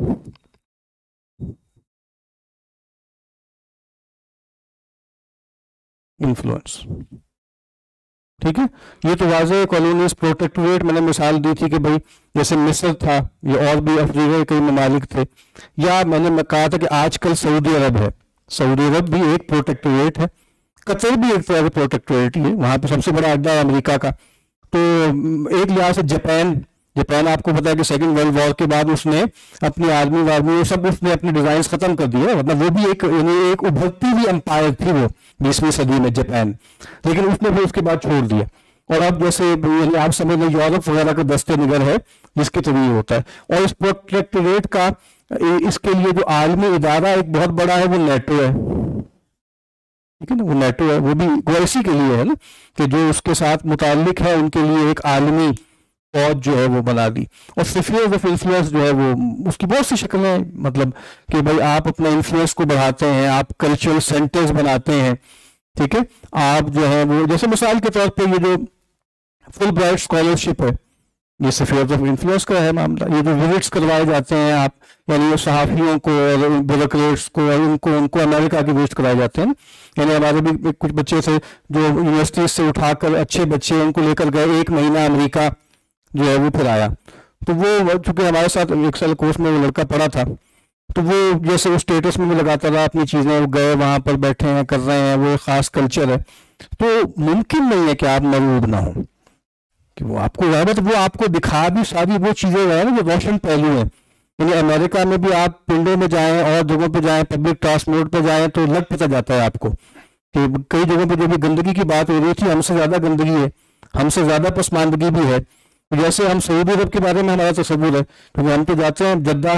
इन्फ्लुएंस, ठीक है। ये तो वाज़ेह कॉलोनीज प्रोटेक्टोरेट मैंने मिसाल दी थी कि भाई जैसे मिस्र था, ये और भी अफ्रीका के कई ममालिक थे, या मैंने कहा था कि आजकल सऊदी अरब है, सऊदी अरब भी एक प्रोटेक्टोरेट है, कतर भी एक तरह का प्रोटेक्टोरेट ही है, वहां पे सबसे बड़ा अड्डा है अमेरिका का। तो एक लिहाज से जापान, जापान आपको पता है कि सेकंड वर्ल्ड वॉर के बाद उसने अपनी आर्मी वार्मी सब उसने अपने डिजाइन खत्म कर दिए, मतलब वो भी एक यानी एक उभरती हुई एम्पायर थी वो बीसवीं सदी में जापान, लेकिन उसने भी उसके बाद छोड़ दिया। और अब जैसे आप समझ लें यूरोप वगैरह का दस्ते निगर है जिसके तरीके होता है। और इस प्रोटेक्टोरेट का इसके लिए जो आलमी इदारा एक बहुत बड़ा है वो नेटो है, ठीक है ना, वो नेटो है, वो भी वो इसी के लिए है ना कि जो उसके साथ मुताल्लिक है उनके लिए एक आलमी फौज जो है वो बना दी। और स्फीयर्स ऑफ इन्फ्लुएंस जो है वो उसकी बहुत सी शक्लें, मतलब कि भाई आप अपना इन्फ्लुएंस को बढ़ाते हैं, आप कल्चरल सेंटर्स बनाते हैं, ठीक है। आप जो है वो जैसे मिसाल के तौर पे ये जो फुल ब्राइट स्कॉलरशिप है, ये स्फीयर्स ऑफ इन्फ्लुएंस का है मामला। ये जो विजिट्स करवाए जाते हैं आप, यानी ये सहाफियों को और ब्यूरोक्रेट्स को और उनको उनको अमेरिका के विजिट कराए जाते हैं। यानी हमारे भी कुछ बच्चे थे जो यूनिवर्सिटी से उठाकर अच्छे बच्चे उनको लेकर गए, एक महीना अमेरिका जो है वो फिर आया। तो वो चूंकि हमारे साथ एक साल कोर्स में वो लड़का पढ़ा था, तो वो जैसे वो स्टेटस में भी लगाता रहा अपनी चीज़ें, वो गए वहाँ पर बैठे हैं कर रहे हैं, वो ख़ास कल्चर है। तो मुमकिन नहीं है कि आप मरूब ना हो, कि वो आपको तो वो आपको दिखा भी सारी वो चीज़ें रहे ना जो रोशन पहलू है। यानी अमेरिका में भी आप पिंडों में जाएं और जगहों पे जाएं, पब्लिक ट्रांसपोर्ट पे जाएं, तो लग पता जाता है आपको कि कई जगहों पे जो भी गंदगी की बात हो रही थी, हमसे ज़्यादा गंदगी है, हमसे ज़्यादा पसमानदगी भी है। जैसे हम सऊदी अरब के बारे में हमारा तस्वुर है, क्योंकि हम तो जाते हैं जद्दा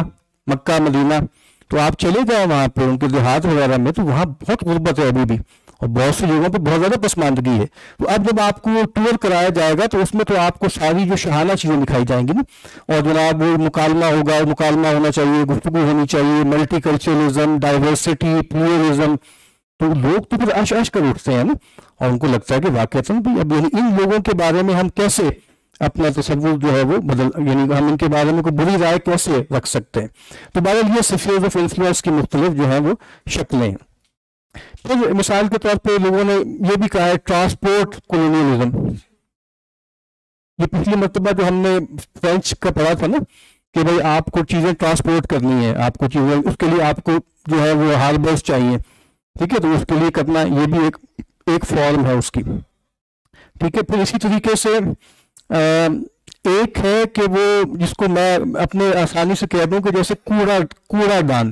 मक्का मदीना, तो आप चले जाए वहाँ पे उनके देहात वगैरह में, तो वहाँ बहुत गुर्बत है अभी भी, और बहुत सी जगहों पे बहुत ज़्यादा पसमानदगी है। तो अब जब आपको टूर कराया जाएगा तो उसमें तो आपको सारी जो शहाना चीज़ें दिखाई जाएंगी ना, और जनाब वो मुकालमा होगा, मुकालमा होना चाहिए, गुफ्तगू होनी चाहिए, मल्टी कल्चरलिज्म, डाइवर्सिटी, प्लूरलिज्म, तो लोग तो फिर अश अश कर उठते हैं ना, और उनको लगता है कि वाकई भी अब इन लोगों के बारे में हम कैसे अपना तसव्वुर जो है वो बदल, यानी हम इनके बारे में कोई बुरी राय कैसे रख सकते हैं। तो बहरहाल ये स्फीयर्स ऑफ इन्फ्लुएंस की मुख्तलिफ जो है वो शक्लें हैं। फिर मिसाल के तौर पे लोगों ने ये भी कहा है ट्रांसपोर्ट कॉलोनियलिज्म। ये पिछली मरतबा जो हमने फ्रेंच का पढ़ा था ना कि भाई आपको चीज़ें ट्रांसपोर्ट करनी है, आपको चीज़ें, उसके लिए आपको जो है वो हार्बर्स चाहिए, ठीक है, तो उसके लिए करना, ये भी एक एक फॉर्म है उसकी, ठीक है। फिर इसी तरीके से आ, एक है कि वो जिसको मैं अपने आसानी से कह दूं कि जैसे कूड़ा कूड़ादान,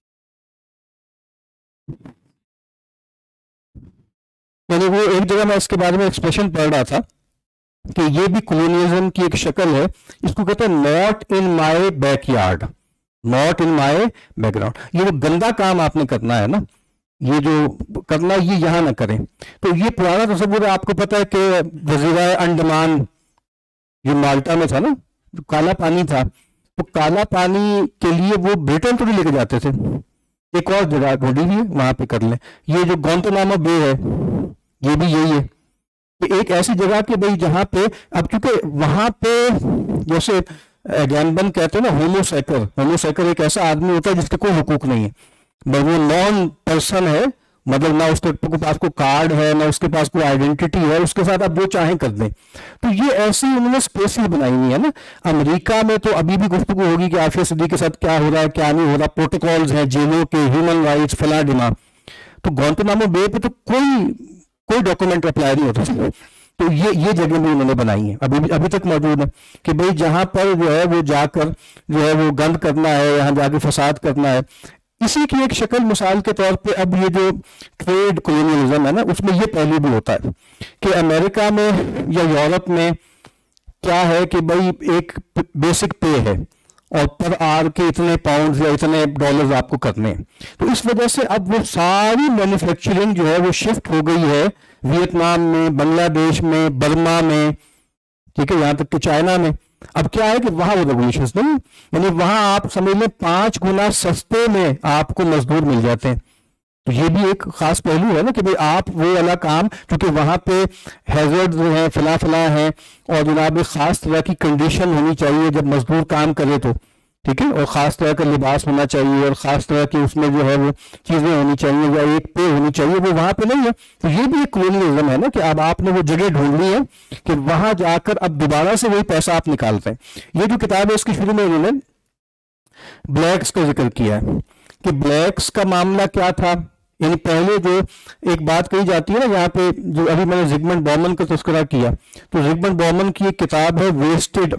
यानी वो एक जगह मैं इसके बारे में एक्सप्रेशन पढ़ रहा था कि ये भी कॉलोनियलिज्म की एक शक्ल है, इसको कहते हैं not in my backyard, not in my background. ये जो गंदा काम आपने करना है ना, ये जो करना ये यहाँ ना करें। तो ये पुराना तस्वीर आपको पता है कि जजीरा अंडमान जो माल्टा में था ना, जो काला पानी था, तो काला पानी के लिए वो ब्रिटेन तो नहीं लेके जाते थे, एक और जगह ढूंढी हुई है वहां पे कर लें। ये जो गोंतनामो बे है ये भी यही है कि एक ऐसी जगह कि भाई जहां पे अब चूंकि वहां पे जैसे गैनबन कहते हैं ना, होमोसेकर, होमोसेकर एक ऐसा आदमी होता है जिसके कोई हुकूक नहीं है, वो नॉन पर्सन है, मतलब ना उसके पास कोई कार्ड है, ना उसके पास कोई आइडेंटिटी है, उसके साथ आप जो चाहें कर दें। तो ये ऐसी उन्होंने स्पेसेस बनाई हुई है ना। अमेरिका में तो अभी भी गुफ्तगू होगी कि आफिया सिद्दीकी के साथ क्या हो रहा है क्या नहीं हो रहा, प्रोटोकॉल्स हैं जेलों के, ह्यूमन राइट्स, फला डिमा। तो गोंतनामो बे पे तो कोई कोई डॉक्यूमेंट अप्लाई नहीं होता। तो ये ये जगह भी उन्होंने बनाई है, अभी अभी तक मौजूद है कि भाई जहां पर जो है वो जाकर जो है वो गंद करना है, यहाँ जाके फसाद करना है। इसी की एक शक्ल मिसाल के तौर पे अब ये जो ट्रेड कॉलोनियलिज्म है ना, उसमें ये पहलू भी होता है कि अमेरिका में या यूरोप में क्या है कि भाई एक बेसिक पे है और पर आर के इतने पाउंड्स या इतने डॉलर्स आपको करने हैं। तो इस वजह से अब वो सारी मैन्युफैक्चरिंग जो है वो शिफ्ट हो गई है वियतनाम में, बांग्लादेश में, बर्मा में, ठीक है, यहाँ तक कि चाइना में। अब क्या है कि वहां वो रेगुलेशंस नहीं, यानी वहां आप समझ लें पांच गुना सस्ते में आपको मजदूर मिल जाते हैं। तो ये भी एक खास पहलू है ना कि भाई आप वो वाला काम, क्योंकि वहां पे हैजर्ड जो है फला फला है, और जनाब एक खास तरह की कंडीशन होनी चाहिए जब मजदूर काम करे तो, ठीक है, और ख़ास तरह का लिबास होना चाहिए और ख़ास तरह की उसमें जो है वो चीज़ें होनी चाहिए या एक पे होनी चाहिए, वो वहाँ पे नहीं है। तो ये भी एक कॉलोनियलिज्म है ना कि अब आपने वो जगह ढूंढ ली है कि वहाँ जाकर अब दोबारा से वही पैसा आप निकालते हैं। ये जो किताब है इसकी शुरू में इन्होंने ब्लैक्स का जिक्र किया है कि ब्लैक्स का मामला क्या था। यानी पहले जो एक बात कही जाती है ना, यहाँ पे जो अभी मैंने जिगमंड बॉमन का तस्करा किया, तो जिगमंड बॉमन की एक किताब है वेस्टेड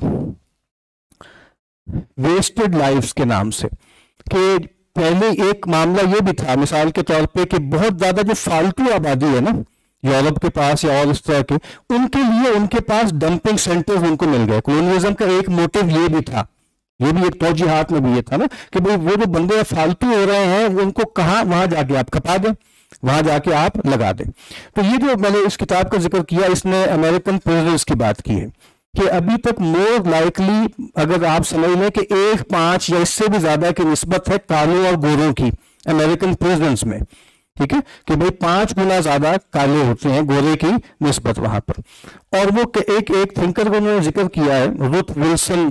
वेस्टेड लाइफ्स के नाम से, कि पहले एक मामला ये भी था मिसाल के तौर पे कि बहुत ज्यादा जो फालतू आबादी है ना यूरोप के पास या और इस तरह के, उनके लिए उनके पास डंपिंग सेंटर्स उनको मिल गए। कॉलोनियलिज्म का एक मोटिव ये भी था, ये भी एक तौजीहात में भी ये था ना कि भाई वो जो बंदे फालतू हो रहे हैं उनको कहाँ वहां जाके आप खपा दें, वहां जाके आप लगा दें। तो ये जो मैंने इस किताब का जिक्र किया, इसने अमेरिकन प्रिजनर्स की बात की है कि अभी तक मोर लाइकली अगर आप समझ लें कि एक पांच या इससे भी ज्यादा की निस्बत है कालों और गोरों की अमेरिकन प्रिजन्स में, ठीक है, कि भाई पांच गुना ज्यादा काले होते हैं गोरे की निस्बत वहां पर। और वो एक एक थिंकर को उन्होंने जिक्र किया है, रुथ विल्सन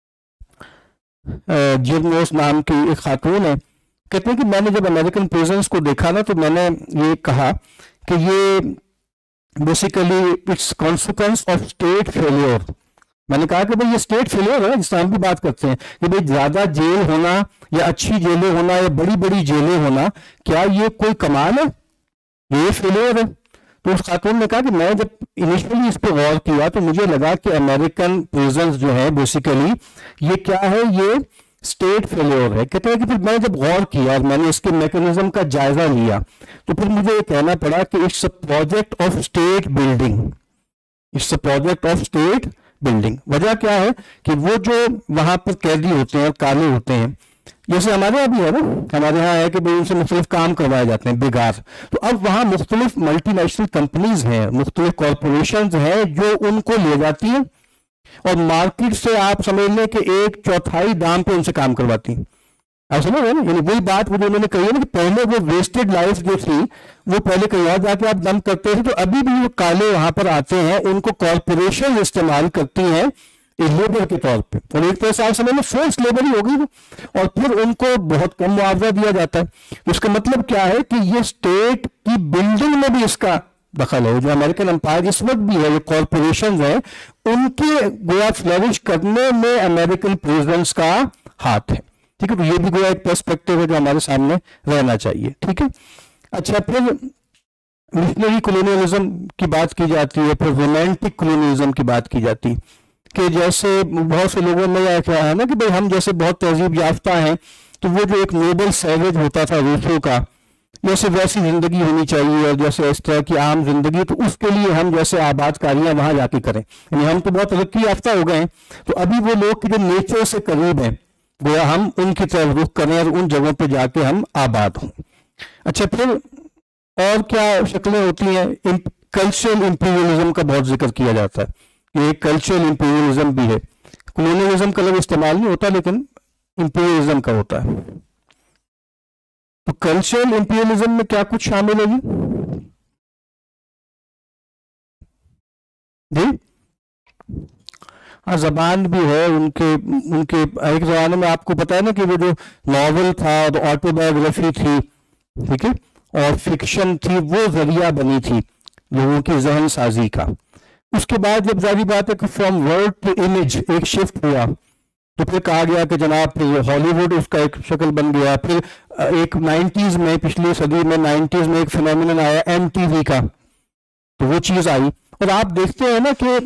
जिरनोस नाम की एक खातून है, कहते हैं कि मैंने जब अमेरिकन प्रिजन्स को देखा ना तो मैंने ये कहा कि ये basically it's consequence of state failure. मैंने कहा कि भाई ये स्टेट फेलियर है, जिस हम भी बात करते हैं कि भाई ज्यादा जेल होना या अच्छी जेलें होना या बड़ी बड़ी जेलें होना, क्या ये कोई कमाल है? ये फेलियर है। तो उस खातून ने कहा कि मैं जब इनिशियली इस पर गौर किया तो मुझे लगा कि अमेरिकन प्रिजन्स जो है बेसिकली ये क्या है, ये स्टेट फेलियर है। कहते हैं कि फिर मैंने जब गौर किया और मैंने इसके मैकेनिज्म का जायजा लिया तो फिर मुझे ये कहना पड़ा कि it's a project of state building, it's a project of state building. वजह क्या है कि वो जो वहां पर कैदी होते हैं, काले होते हैं, जैसे हमारे यहाँ भी है ना, हमारे यहाँ है कि भाई उनसे मुख्तलिफ काम करवाए जाते हैं बेगार। तो अब वहाँ मुख्तलिफ मल्टीनेशनल कंपनीज हैं, मुख्तलिफ कॉरपोरेशन हैं जो उनको ले जाती हैं और मार्केट से आप समझ लें कि एक चौथाई दाम पे उनसे काम करवाती हैं। आप समझ रहे हैं ना, यानी वही बात वो जो उन्होंने कही है ना कि पहले वो वेस्टेड लाइफ जो थी वो पहले कहीं और जाके आप दम करते थे, तो अभी भी वो काले वहां पर आते हैं, उनको कॉरपोरेशन इस्तेमाल करती हैं लेबर के तौर पे, और एक तरह से आप समझ लो फोर्स लेबर ही होगी वो, और फिर उनको बहुत कम मुआवजा दिया जाता है। इसका मतलब क्या है कि ये स्टेट की बिल्डिंग में भी इसका दखल है। जो अमेरिकन एम्पायर इस वक्त भी है, ये कॉरपोरेशन है, उनके गोया फ्लरिश करने में अमेरिकन प्रेसिडेंट्स का हाथ है। ठीक है, तो ये भी गोया एक पर्सपेक्टिव है जो हमारे सामने रहना चाहिए। ठीक है, अच्छा, फिर मिशनरी कॉलोनियलिज्म की बात की जाती है, फिर रोमांटिक कॉलोनियलिज्म की बात की जाती है कि जैसे बहुत से लोगों ने यह कहा है ना कि भाई हम जैसे बहुत तहजीब याफ्ता हैं, तो वो जो एक नोबल सैवेज होता था रूसो का, जैसे वैसी जिंदगी होनी चाहिए और जैसे इस तरह की आम जिंदगी, तो उसके लिए हम जैसे आबादकारियां वहां जाके करें। यानी हम तो बहुत तरक्की याफ्ता हो गए हैं, तो अभी वो लोग जो नेचर से करीब हैं गोया हम उनकी तरफ रुख करें और उन जगहों पे जाके हम आबाद हों। अच्छा, फिर और क्या शक्लें होती हैं? कल्चरल इंपीरियलिज्म का बहुत जिक्र किया जाता है, ये कल्चरल इंपीरियलिज्म भी है। कॉलोनियलिज्म का लफ्ज़ इस्तेमाल नहीं होता, लेकिन इंपीरियलिज्म का होता है। तो कल्चरल इंपीरियलिज्म में क्या कुछ शामिल है जी? जी हाँ, जबान भी है उनके उनके एक जमाने में आपको पता है ना कि वो जो नॉवल था और ऑटोबायोग्राफी थी, ठीक है, और फिक्शन थी, वो जरिया बनी थी लोगों की जहन साजी का। उसके बाद जब जारी बात है कि फ्रॉम वर्ड टू इमेज एक शिफ्ट हुआ, तो फिर कहा गया कि जनाब हॉलीवुड उसका एक शक्ल बन गया। फिर एक नाइन्टीज में, पिछली सदी में नाइन्टीज में एक फिनोमिनन आया एमटीवी का, तो वो चीज आई, और आप देखते हैं ना कि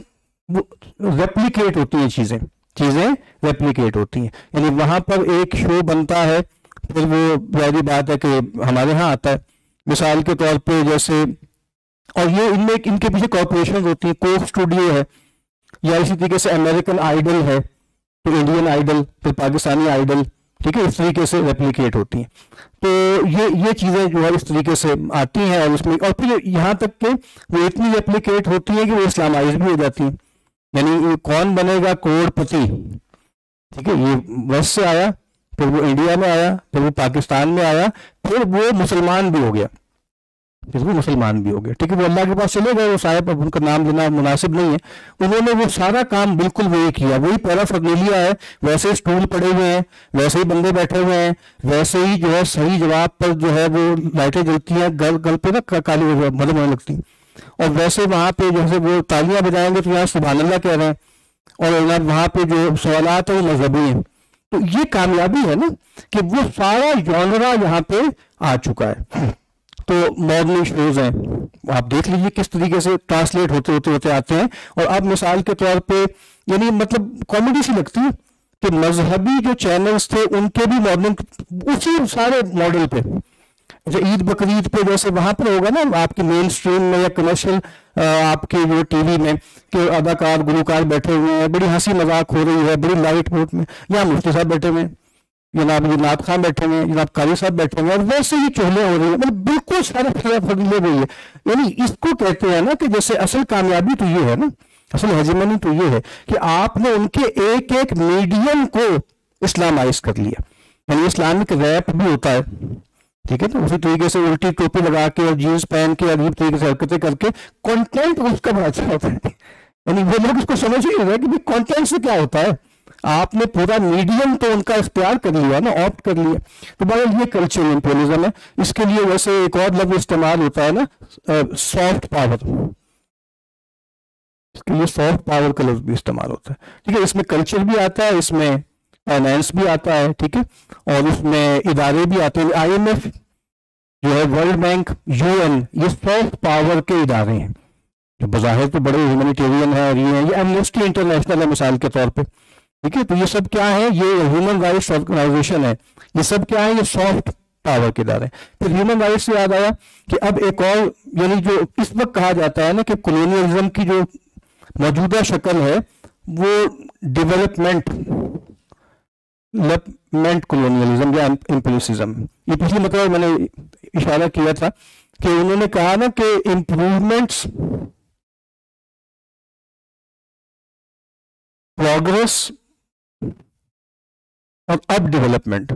रेप्लिकेट होती हैं चीजें चीजें रेप्लिकेट होती हैं। यानी वहां पर एक शो बनता है, फिर वो जारी बात है कि हमारे यहाँ आता है, मिसाल के तौर पे जैसे, और ये इनमें इनके पीछे कॉर्पोरेशन होती है, कोक स्टूडियो है, या इसी तरीके से अमेरिकन आइडल है, तो इंडियन आइडल, फिर पाकिस्तानी आइडल, ठीक है, इस तरीके से रेप्लिकेट होती हैं। तो ये ये चीज़ें जो है इस तरीके से आती हैं, और उसमें और फिर यहाँ तक कि वो इतनी रेप्लिकेट होती है कि वो इस्लामाइज भी हो जाती हैं। यानी कौन बनेगा करोड़पति, ठीक है, ये वेस्ट से आया, फिर वो इंडिया में आया, फिर वो पाकिस्तान में आया, फिर वो मुसलमान भी हो गया, फिर वो मुसलमान भी हो गया, ठीक है, वो अल्लाह के पास चले गए, वो साहब अब उनका नाम लेना मुनासिब नहीं है। उन्होंने वो सारा काम बिल्कुल वही किया, वही पैरा फर्नीलिया है, वैसे ही स्टूल पड़े हुए हैं, वैसे ही बंदे बैठे हुए हैं, वैसे ही जो है सही जवाब पर जो है वो लाइटें जलती हैं, गल गल पे ना काली मदद होने लगती हैं, और वैसे वहाँ पे जैसे वो तालियां बजाएंगे तो यहाँ सुभान अल्लाह कह रहे हैं, और वहाँ पे जो सवालात है वो मजहबी हैं। तो ये कामयाबी है ना कि वो सारा जॉनरा यहाँ पे आ चुका है। तो मॉडर्न शोज हैं, आप देख लीजिए किस तरीके से ट्रांसलेट होते होते होते आते हैं। और अब मिसाल के तौर पे यानी मतलब कॉमेडी सी लगती है कि मजहबी जो चैनल्स थे उनके भी मॉडर्न उसी सारे मॉडल पे, अच्छा ईद बकरीद पे जैसे वहां पर होगा ना आपकी मेन स्ट्रीम में या कमर्शियल आपके जो टीवी में कि अदाकार गुलकार बैठे हुए हैं, बड़ी हंसी मजाक हो रही है, बड़ी लाइट मूड में, यहाँ मुफ्ती साहब बैठे हुए हैं, जनाब जनाब खान बैठे हुए हैं, जनाब कारी साहब बैठे हुए हैं, और वैसे ही चोहले हो रही है, मतलब बिल्कुल सारे फजीले हुई है। यानी इसको कहते हैं ना कि जैसे असल कामयाबी तो ये है ना, असल हेजेमनी तो ये है कि आपने उनके एक एक मीडियम को इस्लामाइज कर लिया। यानी इस्लामिक रैप भी होता है, ठीक है, तो उसी तरीके से उल्टी टोपी लगा के और जीन्स पहन के अजीब तरीके से हरकतें करके कंटेंट उसका बड़ा अच्छा होता है। यानी वो लोग इसको समझ ही नहीं रहे कि कंटेंट से क्या होता है, आपने पूरा मीडियम तो उनका इख्तियार कर लिया ना, ऑप्ट कर लिया। तो बहरहाल ये कल्चरल इंपीरियलिज्म है। इसके लिए वैसे एक और लफ्ज इस्तेमाल होता है ना, सॉफ्ट पावर, इसके लिए सॉफ्ट पावर का लफ्ज भी इस्तेमाल होता है, ठीक है। इसमें कल्चर भी आता है, इसमें फाइनेंस भी आता है, ठीक है, और उसमें इदारे भी आते हैं। आईएमएफ जो है, वर्ल्ड बैंक, यूएन, ये सॉफ्ट पावर के इदारे हैं जो बज़ाहिर तो बड़े ह्यूमैनिटेरियन है, और ये है, ये एमनेस्टी इंटरनेशनल है मिसाल के तौर पे, ठीक है। तो ये सब क्या है, ये ह्यूमन राइट्स ऑर्गेनाइजेशन है, ये सब क्या है, ये सॉफ्ट पावर के इदारे। फिर ह्यूमन राइट्स से याद आया कि अब एक और, यानी जो इस वक्त कहा जाता है ना कि कॉलोनियलिज्म की जो मौजूदा शक्ल है वो डेवलपमेंट डेवलपमेंट कोलोनियलिज्म या इम्पीरियलिज्म। ये पिछली मतलब मैंने इशारा किया था कि उन्होंने कहा ना कि इम्प्रूवमेंट्स, प्रोग्रेस और अब डेवलपमेंट।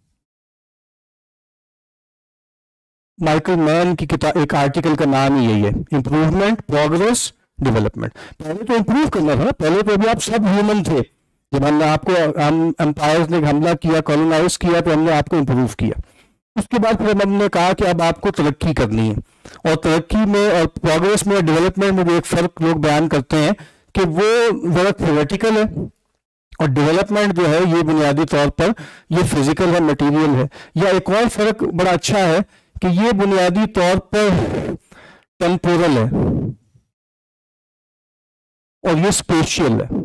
माइकल मैन की किताब, एक आर्टिकल का नाम ही यही है, इंप्रूवमेंट, प्रोग्रेस, डेवलपमेंट। पहले तो इंप्रूव करना था ना, पहले तो अभी आप सब ह्यूमन थे। जब हमने आपको, हम एम्पायर्स ने हमला किया, कॉलोनाइज किया, तो हमने आपको इंप्रूव किया। उसके बाद फिर हमने कहा कि अब आपको तरक्की करनी है। और तरक्की में और प्रोग्रेस में और डेवलपमेंट में जो एक फर्क लोग बयान करते हैं कि वो जरा थ्योरेटिकल है, और डेवलपमेंट जो है ये बुनियादी तौर पर ये फिजिकल है, मटेरियल है। या एक और फर्क बड़ा अच्छा है कि ये बुनियादी तौर पर टेम्पोरल है और ये स्पेशियल है।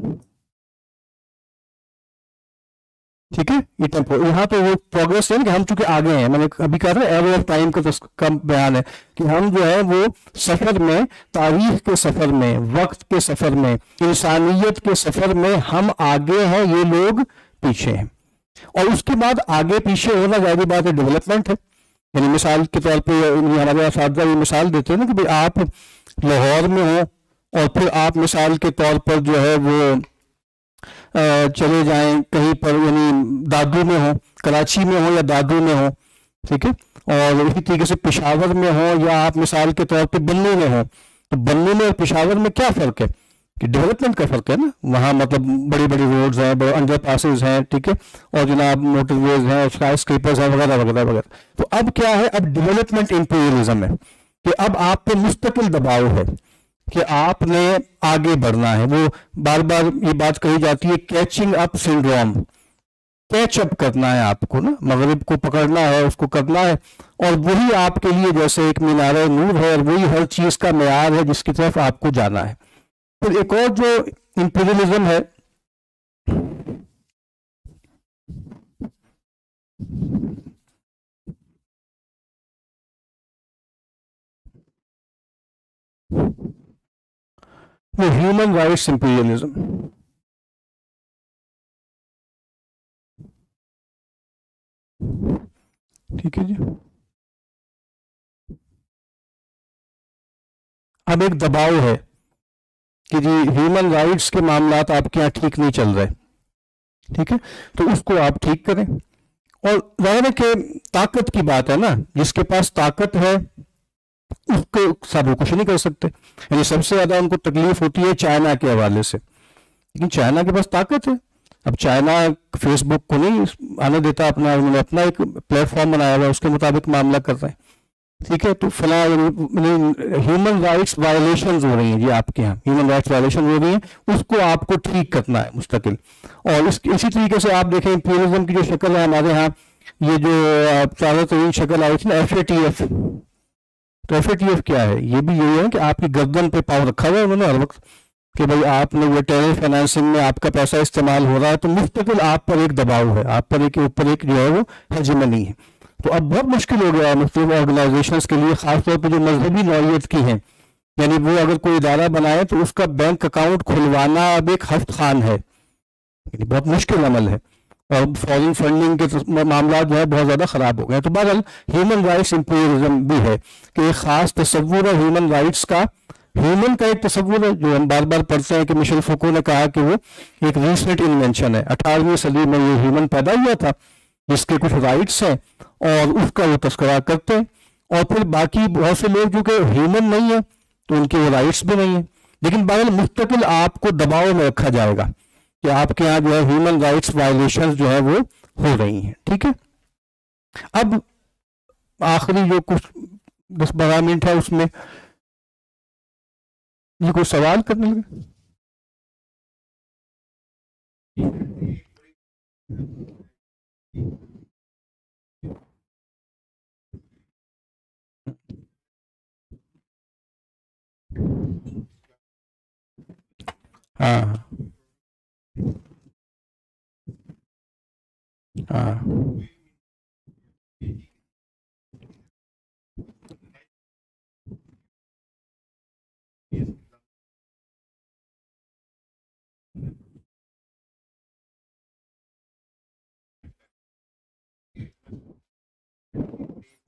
ठीक है, ये टेम्पो, यहाँ पे वो प्रोग्रेस है ना कि हम चूंकि आगे हैं, मैंने अभी कहा था एरो ऑफ टाइम का कम बयान है कि हम जो है वो सफर में, तारीख के सफर में, वक्त के सफर में, इंसानियत के सफर में हम आगे हैं, ये लोग पीछे हैं। और उसके बाद आगे पीछे होना जाहिर बात है डेवलपमेंट है। यानी मिसाल के तौर पे हमारे असातिज़ा ये मिसाल देते हैं ना कि भाई आप लाहौर में हो और फिर आप मिसाल के तौर पर जो है वो चले जाएं कहीं पर, यानी दादू में हो, कराची में हो या दादू में हो, ठीक है, और इसी तरीके से पेशावर में हो, या आप मिसाल के तौर पे बन्नू में हो। तो बन्नू में और पेशावर में क्या फ़र्क है कि डेवलपमेंट का फ़र्क है ना। वहाँ मतलब बड़ी बड़ी रोड्स हैं, बड़े अंडर पासेज हैं, ठीक है, और जनाब मोटरवेज हैं, स्काई स्क्रेपर्स हैं, वगैरह वगैरह वगैरह। तो अब क्या है, अब डेवलपमेंट इंपीरियलिज्म है कि अब आप पे मुस्तकिल दबाव है कि आपने आगे बढ़ना है। वो बार बार ये बात कही जाती है, catching up syndrome, catch up करना है आपको ना, मगरिब को पकड़ना है, उसको करना है, और वही आपके लिए जैसे एक मीनार नूर है, और वही हर चीज का मेयार है जिसकी तरफ आपको जाना है। फिर एक और जो इंपीरियलिज्म है, वो ह्यूमन राइट्स इंपीरियलिज्म। ठीक है जी। अब एक दबाव है कि जी ह्यूमन राइट्स के मामलात आपके यहाँ ठीक नहीं चल रहे, ठीक है, तो उसको आप ठीक करें। और जाहिर है कि ताकत की बात है ना, जिसके पास ताकत है उसको सब वो कुछ नहीं कर सकते। यानी सबसे ज्यादा उनको तकलीफ होती है चाइना के हवाले से, लेकिन चाइना के पास ताकत है। अब चाइना फेसबुक को नहीं आने देता, अपना उन्होंने अपना एक प्लेटफॉर्म बनाया हुआ है, उसके मुताबिक मामला कर रहे हैं, ठीक है। तो फला ह्यूमन राइट्स वायलेशन हो रही हैं जी आपके यहाँ, ह्यूमन राइट्स वायलेशन हो रही है, उसको आपको ठीक करना है मुस्तकिल। और इस इसी तरीके से आप देखें इंपीरियलिज्म की जो शक्ल है हमारे यहाँ, ये जो ताज़ा तरीन शक्ल आई थी ना, एफ ए टी एफ। तो एफ ए टी एफ क्या है, ये भी यही है कि आपकी गर्दन पे पाँव रखा हुआ है उन्होंने हर वक्त कि भाई आपने वो टेरर फाइनेंसिंग में आपका पैसा इस्तेमाल हो रहा है, तो मुस्तकिल आप पर एक दबाव है, आप पर एक ऊपर एक जो है वो हेजेमनी है। तो अब बहुत मुश्किल हो गया है मुख्तलिफ ऑर्गेनाइजेशंस के लिए, खासतौर पर जो मजहबी नौयत की हैं। यानी वो अगर कोई इदारा बनाए तो उसका बैंक अकाउंट खुलवाना अब एक हफ्त खान है, यानी बहुत मुश्किल अमल है। और फॉरेन फंडिंग के मामला जो है बहुत ज़्यादा ख़राब हो गए। तो बहरहाल ह्यूमन राइट्स इंपीरियलिज्म भी है कि एक ख़ास तस्वुर है ह्यूमन राइट्स का, ह्यूमन का एक तस्वुर है जो हम बार बार पढ़ते हैं कि मिशेल फुको ने कहा कि वो एक रीसेंट इन्वेंशन है, अठारहवीं सदी में ये ह्यूमन पैदा हुआ था जिसके कुछ राइट्स हैं और उसका वो तस्करा करते हैं। और फिर बाकी बहुत से लोग जो कि ह्यूमन नहीं है तो उनके वो राइट्स भी नहीं है, लेकिन बहरहाल मुस्तकिल आपको दबाव में रखा जाएगा कि आपके यहाँ जो है ह्यूमन राइट्स वायलेशन जो है वो हो रही हैं, ठीक है। अब आखिरी जो कुछ दस बारह मिनट है उसमें ये कोई सवाल करने लगे? हाँ हाँ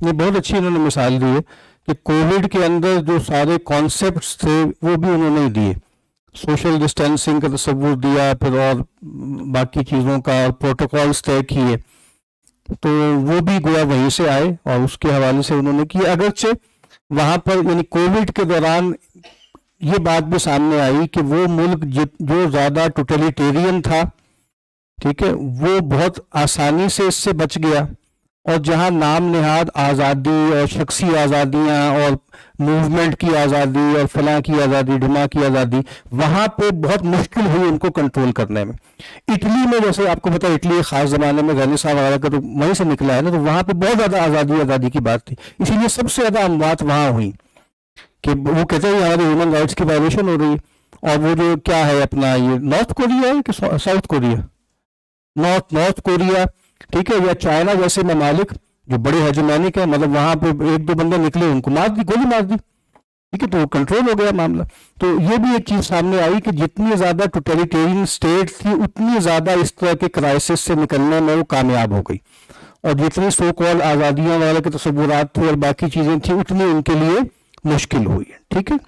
ये बहुत अच्छी इन्होंने मिसाल दी है कि कोविड के अंदर जो सारे कॉन्सेप्ट्स थे वो भी उन्होंने दिए, सोशल डिस्टेंसिंग का तस्वुर दिया, फिर और बाकी चीज़ों का और प्रोटोकॉल्स तय किए, तो वो भी गोया वहीं से आए और उसके हवाले से उन्होंने किया। अगरचे वहाँ पर यानी कोविड के दौरान ये बात भी सामने आई कि वो मुल्क जो ज़्यादा टोटलिटेरियन था, ठीक है, वो बहुत आसानी से इससे बच गया, और जहाँ नाम निहाद आज़ादी और शख्सी आज़ादियाँ और मूवमेंट की आज़ादी और फलां की आज़ादी, ढिमा की आज़ादी, वहाँ पे बहुत मुश्किल हुई उनको कंट्रोल करने में। इटली में जैसे आपको पता है, इटली ख़ास ज़माने में रेनेसां वगैरह का तो वहीं से निकला है ना, तो वहाँ पे बहुत ज़्यादा आज़ादी आज़ादी की बात थी, इसीलिए सबसे ज़्यादा अमवात वहाँ हुई कि वो कहते हैं हमारे ह्यूमन राइट्स की वायलेशन हो रही है। और वो जो क्या है अपना ये नॉर्थ कोरिया है कि South Korea, North North Korea, ठीक है, या चाइना जैसे ममालिक जो बड़े हेजेमोनिक है, मतलब वहां पे एक दो बंदे निकले उनको मार दी, गोली मार दी, ठीक है, तो कंट्रोल हो गया मामला। तो ये भी एक चीज सामने आई कि जितनी ज्यादा टोटलिटेरियन स्टेट थी उतनी ज्यादा इस तरह के क्राइसिस से निकलने में वो कामयाब हो गई, और जितनी सो कॉल आजादियों वाले के तस्वुरात थे और बाकी चीजें थी उतनी उनके लिए मुश्किल हुई है। ठीक है,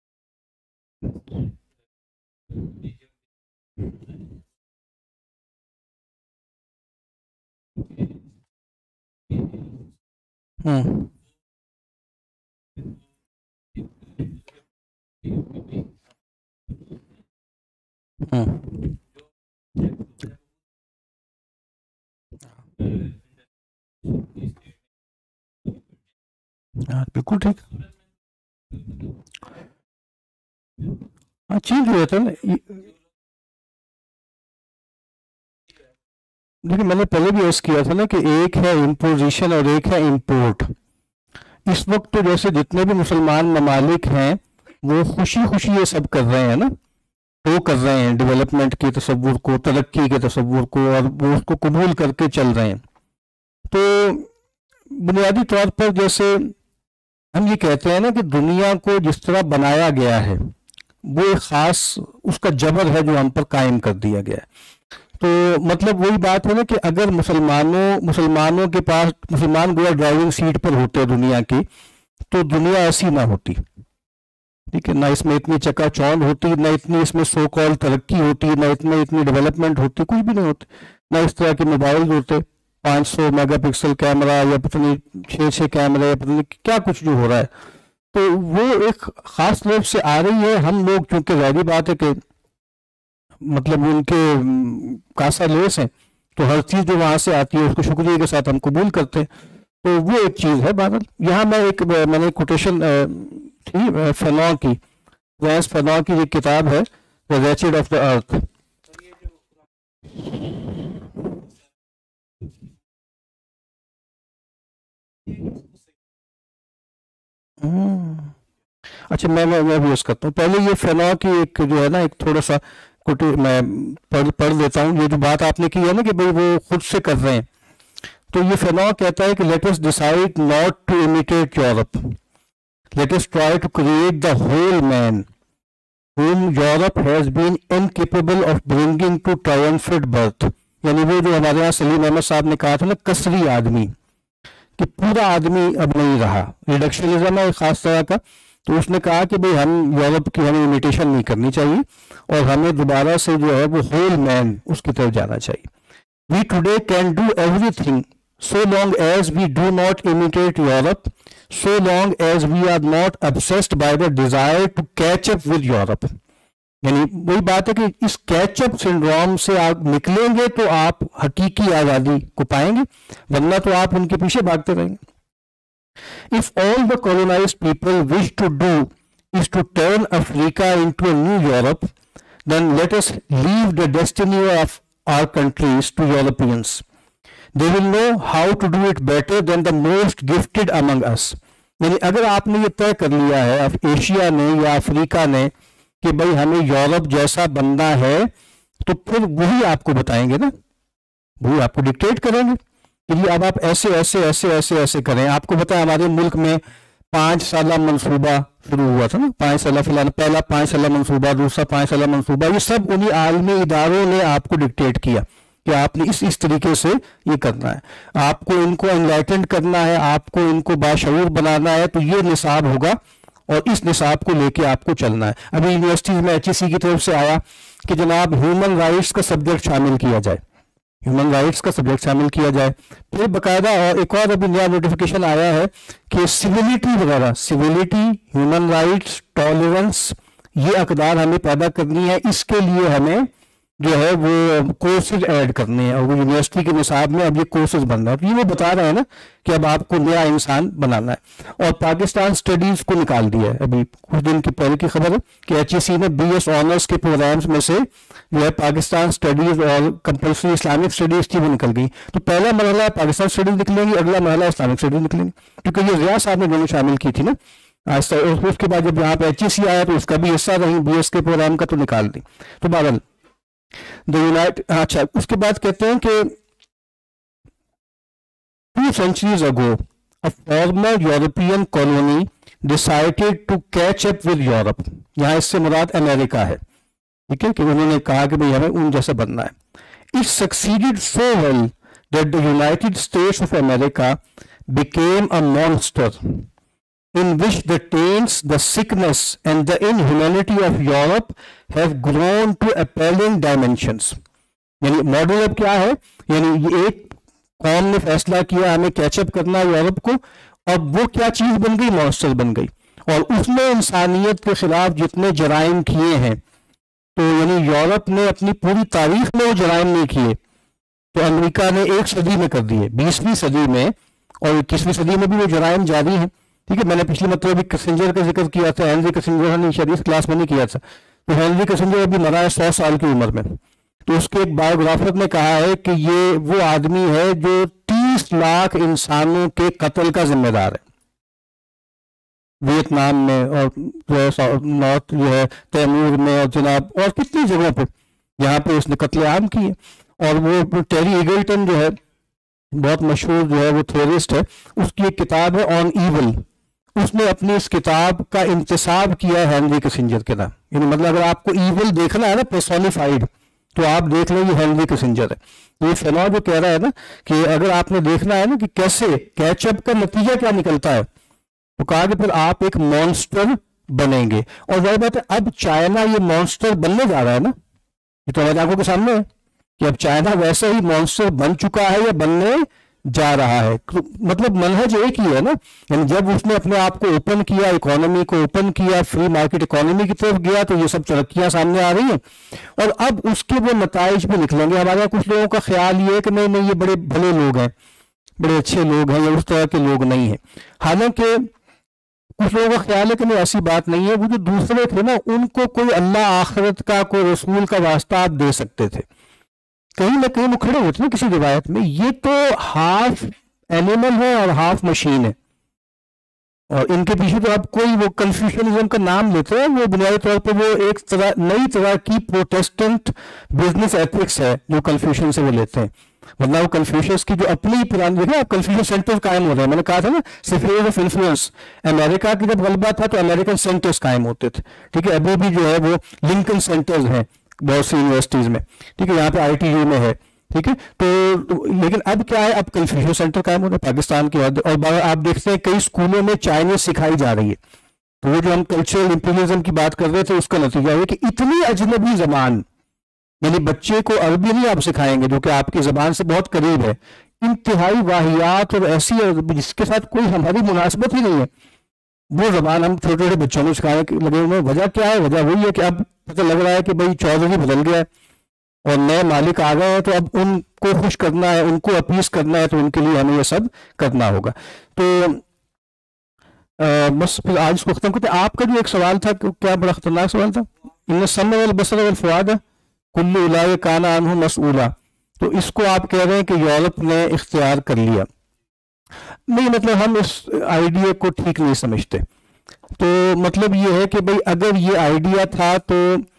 हम्म हम्म हाँ बिल्कुल ठीक, हाँ चेंज हुआ था ना। देखिए मैंने पहले भी ऐसा किया था ना कि एक है इम्पोजिशन और एक है इम्पोर्ट। इस वक्त तो जैसे जितने भी मुसलमान ममालिक हैं वो खुशी खुशी ये सब कर रहे हैं ना, वो कर रहे हैं डेवलपमेंट के तस्वुर को, तरक्की के तस्वुर को, और वो उसको कबूल करके चल रहे हैं। तो बुनियादी तौर पर जैसे हम ये कहते हैं ना कि दुनिया को जिस तरह बनाया गया है वो एक ख़ास उसका जबर है जो हम पर कायम कर दिया गया है। तो मतलब वही बात है ना कि अगर मुसलमानों मुसलमानों के पास मुसलमान गोया ड्राइविंग सीट पर होते दुनिया की, तो दुनिया ऐसी ना होती, ठीक है, ना इसमें इतनी चकाचौंध होती, ना इतनी इसमें सो कॉल तरक्की होती, ना इतनी इतनी डेवलपमेंट होती, कुछ भी नहीं होती, ना इस तरह के मोबाइल होते, पाँच सौ मेगापिक्सल कैमरा या पता नहीं छः छः कैमरे या पता नहीं क्या कुछ जो हो रहा है। तो वो एक ख़ास लोग से आ रही है। हम लोग क्योंकि ज़ाहिर बात है कि मतलब उनके कासा लेस हैं, तो हर चीज़ जो वहाँ से आती है उसको शुक्रिया के साथ हम कबूल करते हैं। तो वो एक चीज़ है। बादल यहाँ मैं एक मैंने कोटेशन थी फैनॉ की, वैंस फैनॉ की एक किताब है the wretched of the earth. अच्छा मैं मैं मैं भी यूज़ करता हूँ। पहले ये फैनॉ की एक जो है ना एक थोड़ा सा कुछ मैं पढ़ पढ़ लेता हूँ। ये जो बात आपने की है ना कि भाई वो खुद से कर रहे हैं, तो ये फैनॉ कहता है कि let us decide not to imitate Europe, let us try to create the whole man whom Europe has been incapable of bringing to triumphant birth। यानी वो जो हमारे यहाँ सलीम अहमद साहब ने कहा था ना कसरी आदमी, कि पूरा आदमी अब नहीं रहा, रिडक्शनिज्म है एक खास तरह का। तो उसने कहा कि भाई हम यूरोप की हमें इमिटेशन नहीं करनी चाहिए और हमें दोबारा से जो है वो होल मैन उसकी तरफ जाना चाहिए। We today can do everything so long as we do not imitate Europe, so long as we are not obsessed by the desire to catch up with Europe। यानी वही बात है कि इस कैचअप सिंड्रोम से आप निकलेंगे तो आप हकीकी आज़ादी को पाएंगे, वरना तो आप उनके पीछे भागते रहेंगे। If all the colonized people wish to do is to turn Africa into a new Europe, then let us leave the destiny of our countries to Europeans। They will know how to do it better than the most gifted among us। यानी अगर आपने ये तय कर लिया है Asia ने या अफ्रीका ने कि भाई हमें यूरोप जैसा बनना है, तो फिर वही आपको बताएंगे ना, वही आपको डिक्टेट करेंगे कि अब आप ऐसे ऐसे ऐसे ऐसे ऐसे करें। आपको बताया हमारे मुल्क में पाँच साल मंसूबा शुरू हुआ था ना, पाँच साल फिलहाल पहला पाँच साल मंसूबा, दूसरा पाँच साल मंसूबा, ये सब उन्हीं आलमी इदारों ने आपको डिक्टेट किया कि आपने इस इस तरीके से ये करना है, आपको इनको एनलाइटेंड करना है, आपको इनको बाशऊर बनाना है, तो ये निसाब होगा और इस निसाब को लेके आपको चलना है। अभी यूनिवर्सिटीज में एच ई सी की तरफ से आया कि जनाब ह्यूमन राइट्स का सब्जेक्ट शामिल किया जाए, ह्यूमन राइट्स का सब्जेक्ट शामिल किया जाए। फिर बकायदा और एक और अभी नया नोटिफिकेशन आया है कि सिविलिटी वगैरह, सिविलिटी, ह्यूमन राइट्स, टॉलरेंस, ये अकदार हमें पैदा करनी है। इसके लिए हमें जो है वो कोर्सेज ऐड करने हैं और वो यूनिवर्सिटी के निसाब में अब ये कोर्सेज बन रहा है। तो ये वो बता रहे हैं ना कि अब आपको नया इंसान बनाना है। और पाकिस्तान स्टडीज को निकाल दिया है, अभी कुछ दिन की पहले की खबर है कि एच ई सी ने बी एस ऑनर्स के प्रोग्राम्स में से जो है पाकिस्तान स्टडीज और कंपल्सरी इस्लामिक स्टडीज थी वो निकल गई। तो पहला मरहला पाकिस्तान स्टडीज निकलेंगी, अगला मरहला इस्लामिक स्टडीज निकलेंगी, क्योंकि ये रिया साहब ने दोनों शामिल की थी ना आज तक। उसके बाद जब यहाँ पे एच ई सी आया तो उसका भी हिस्सा रही बी एस के प्रोग्राम का, तो निकाल दी। तो बादल द यूनाइटेड, अच्छा उसके बाद कहते हैं कि two centuries ago a former European colony decided to catch up with Europe. यहां इससे मुराद अमेरिका है, ठीक है, कि उन्होंने कहा कि भाई हमें उन जैसा बनना है। It succeeded so well that the United States of America became a monster in which the taints, the sickness and the inhumanity of Europe have grown to appalling dimensions। यानी मॉडल अब क्या है, यानी ये एक कौम ने फैसला किया हमें कैचअप करना है यूरोप को, और वो क्या चीज बन गई, मॉन्स्टर बन गई। और उसने इंसानियत के खिलाफ जितने जराइम किए हैं, तो यानी यूरोप ने अपनी पूरी तारीख में वो जराइम नहीं किए, तो अमेरिका ने एक सदी में कर दिए, बीसवीं सदी में और इक्कीसवीं सदी में भी वो जराइम जारी है। ठीक है, मैंने पिछले मतलब अभी किसिंजर का जिक्र किया था, हेनरी किसिंजर ने शायद इस क्लास में नहीं किया था। तो हेनरी किसिंजर अभी मरा है सौ साल की उम्र में। तो उसके एक बायोग्राफर ने कहा है कि ये वो आदमी है जो तीस लाख इंसानों के कत्ल का जिम्मेदार है वियतनाम में और जो है नॉर्थ जो है तैमूर में और जनाब और कितनी जगहों पे यहाँ पे उसने कत्लेआम किए। और वो टेरी ईगल्टन जो है बहुत मशहूर जो है वो थ्योरिस्ट है, उसकी एक किताब है ऑन ईवल, उसने अपनी इस किताब का इंतसाब किया है हेनरी किसिंजर के नाम। यानी मतलब अगर आपको ईवल देखना है ना पर्सोनिफाइड, तो आप देख लें ये हेनरी किसिंजर है। ये फेनॉ जो कह रहा है ना कि अगर आपने देखना है ना कि कैसे कैचअप का नतीजा क्या निकलता है, तो कहा कि फिर आप एक मॉन्स्टर बनेंगे। और वही बात है, अब चाइना ये मॉन्स्टर बनने जा रहा है ना, ये तो हमारी आंखों के सामने है कि अब चाइना वैसे ही मॉन्स्टर बन चुका है या बनने जा रहा है। मतलब मनहज एक ही है ना, यानी जब उसने अपने आप को ओपन किया, इकोनॉमी को ओपन किया, फ्री मार्केट इकोनॉमी की तरफ गया, तो ये सब तरक्कियां सामने आ रही हैं और अब उसके वो नताइज भी निकलेंगे। हमारे कुछ लोगों का ख्याल ये है कि नहीं नहीं ये बड़े भले लोग हैं, बड़े अच्छे लोग हैं, या उस तरह के लोग नहीं है। हालांकि कुछ लोगों का ख्याल है कि नहीं ऐसी बात नहीं है। वो जो दूसरे थे ना, उनको कोई अल्लाह आखिरत का, कोई रसूल का वास्ता आप दे सकते थे, कहीं ना कहीं वो खड़े होते हैं किसी रिवायत में। ये तो हाफ एनिमल है और हाफ मशीन है, और इनके पीछे तो आप कोई वो कन्फ्यूशनिज्म का नाम लेते हैं, वो बुनियादी तौर पर वो एक तरह नई तरह की प्रोटेस्टेंट बिजनेस एथिक्स है जो कन्फ्यूशन से वो लेते हैं। वरना वो कन्फ्यूशंस की जो अपनी पुरानी, देखिए आप कन्फ्यूशन सेंटर्स कायम हो रहे हैं। मैंने कहा था ना स्फीयर ऑफ इन्फ्लुएंस, अमेरिका की जब गलबा था तो अमेरिकन सेंटर्स कायम होते थे। ठीक है, अभी भी जो है वो लिंकन सेंटर्स हैं बहुत सी यूनिवर्सिटीज में। ठीक है, यहाँ पे आई टी यू में है। ठीक है, तो लेकिन अब क्या है, अब कन्फ्यूशन सेंटर कायम हो रहा है पाकिस्तान के। और आप देखते हैं कई स्कूलों में चाइनीज सिखाई जा रही है। तो वो जो हम कल्चरल इंपीरियलिज्म की बात कर रहे थे, उसका नतीजा है कि इतनी अजनबी जबान, यानी बच्चे को अरबी नहीं आप सिखाएंगे जो कि आपकी जबान से बहुत करीब है, इंतहाई वाहियात और ऐसी जिसके साथ कोई हमारी मुनासिबत ही नहीं है, वो जबान हम छोटे छोटे बच्चों को सिखाने लगे हुए। वजह क्या है? वजह वही है कि अब पता लग रहा है कि भाई चौधरी बदल गया है और नए मालिक आ गए हैं, तो अब उनको खुश करना है, उनको अपीस करना है, तो उनके लिए हमें ये सब करना होगा। तो आ, बस फिर आज इसको खत्म करते। आपका जो एक सवाल था, क्या बड़ा खतरनाक सवाल था, इन समय वाल बसर वाल फुआद कुल्लू उलाए काना अनहु मसऊला। तो इसको आप कह रहे हैं कि यूरोप ने इख्तियार कर लिया। नहीं, मतलब हम इस आइडिया को ठीक नहीं समझते। तो मतलब ये है कि भाई अगर ये आइडिया था तो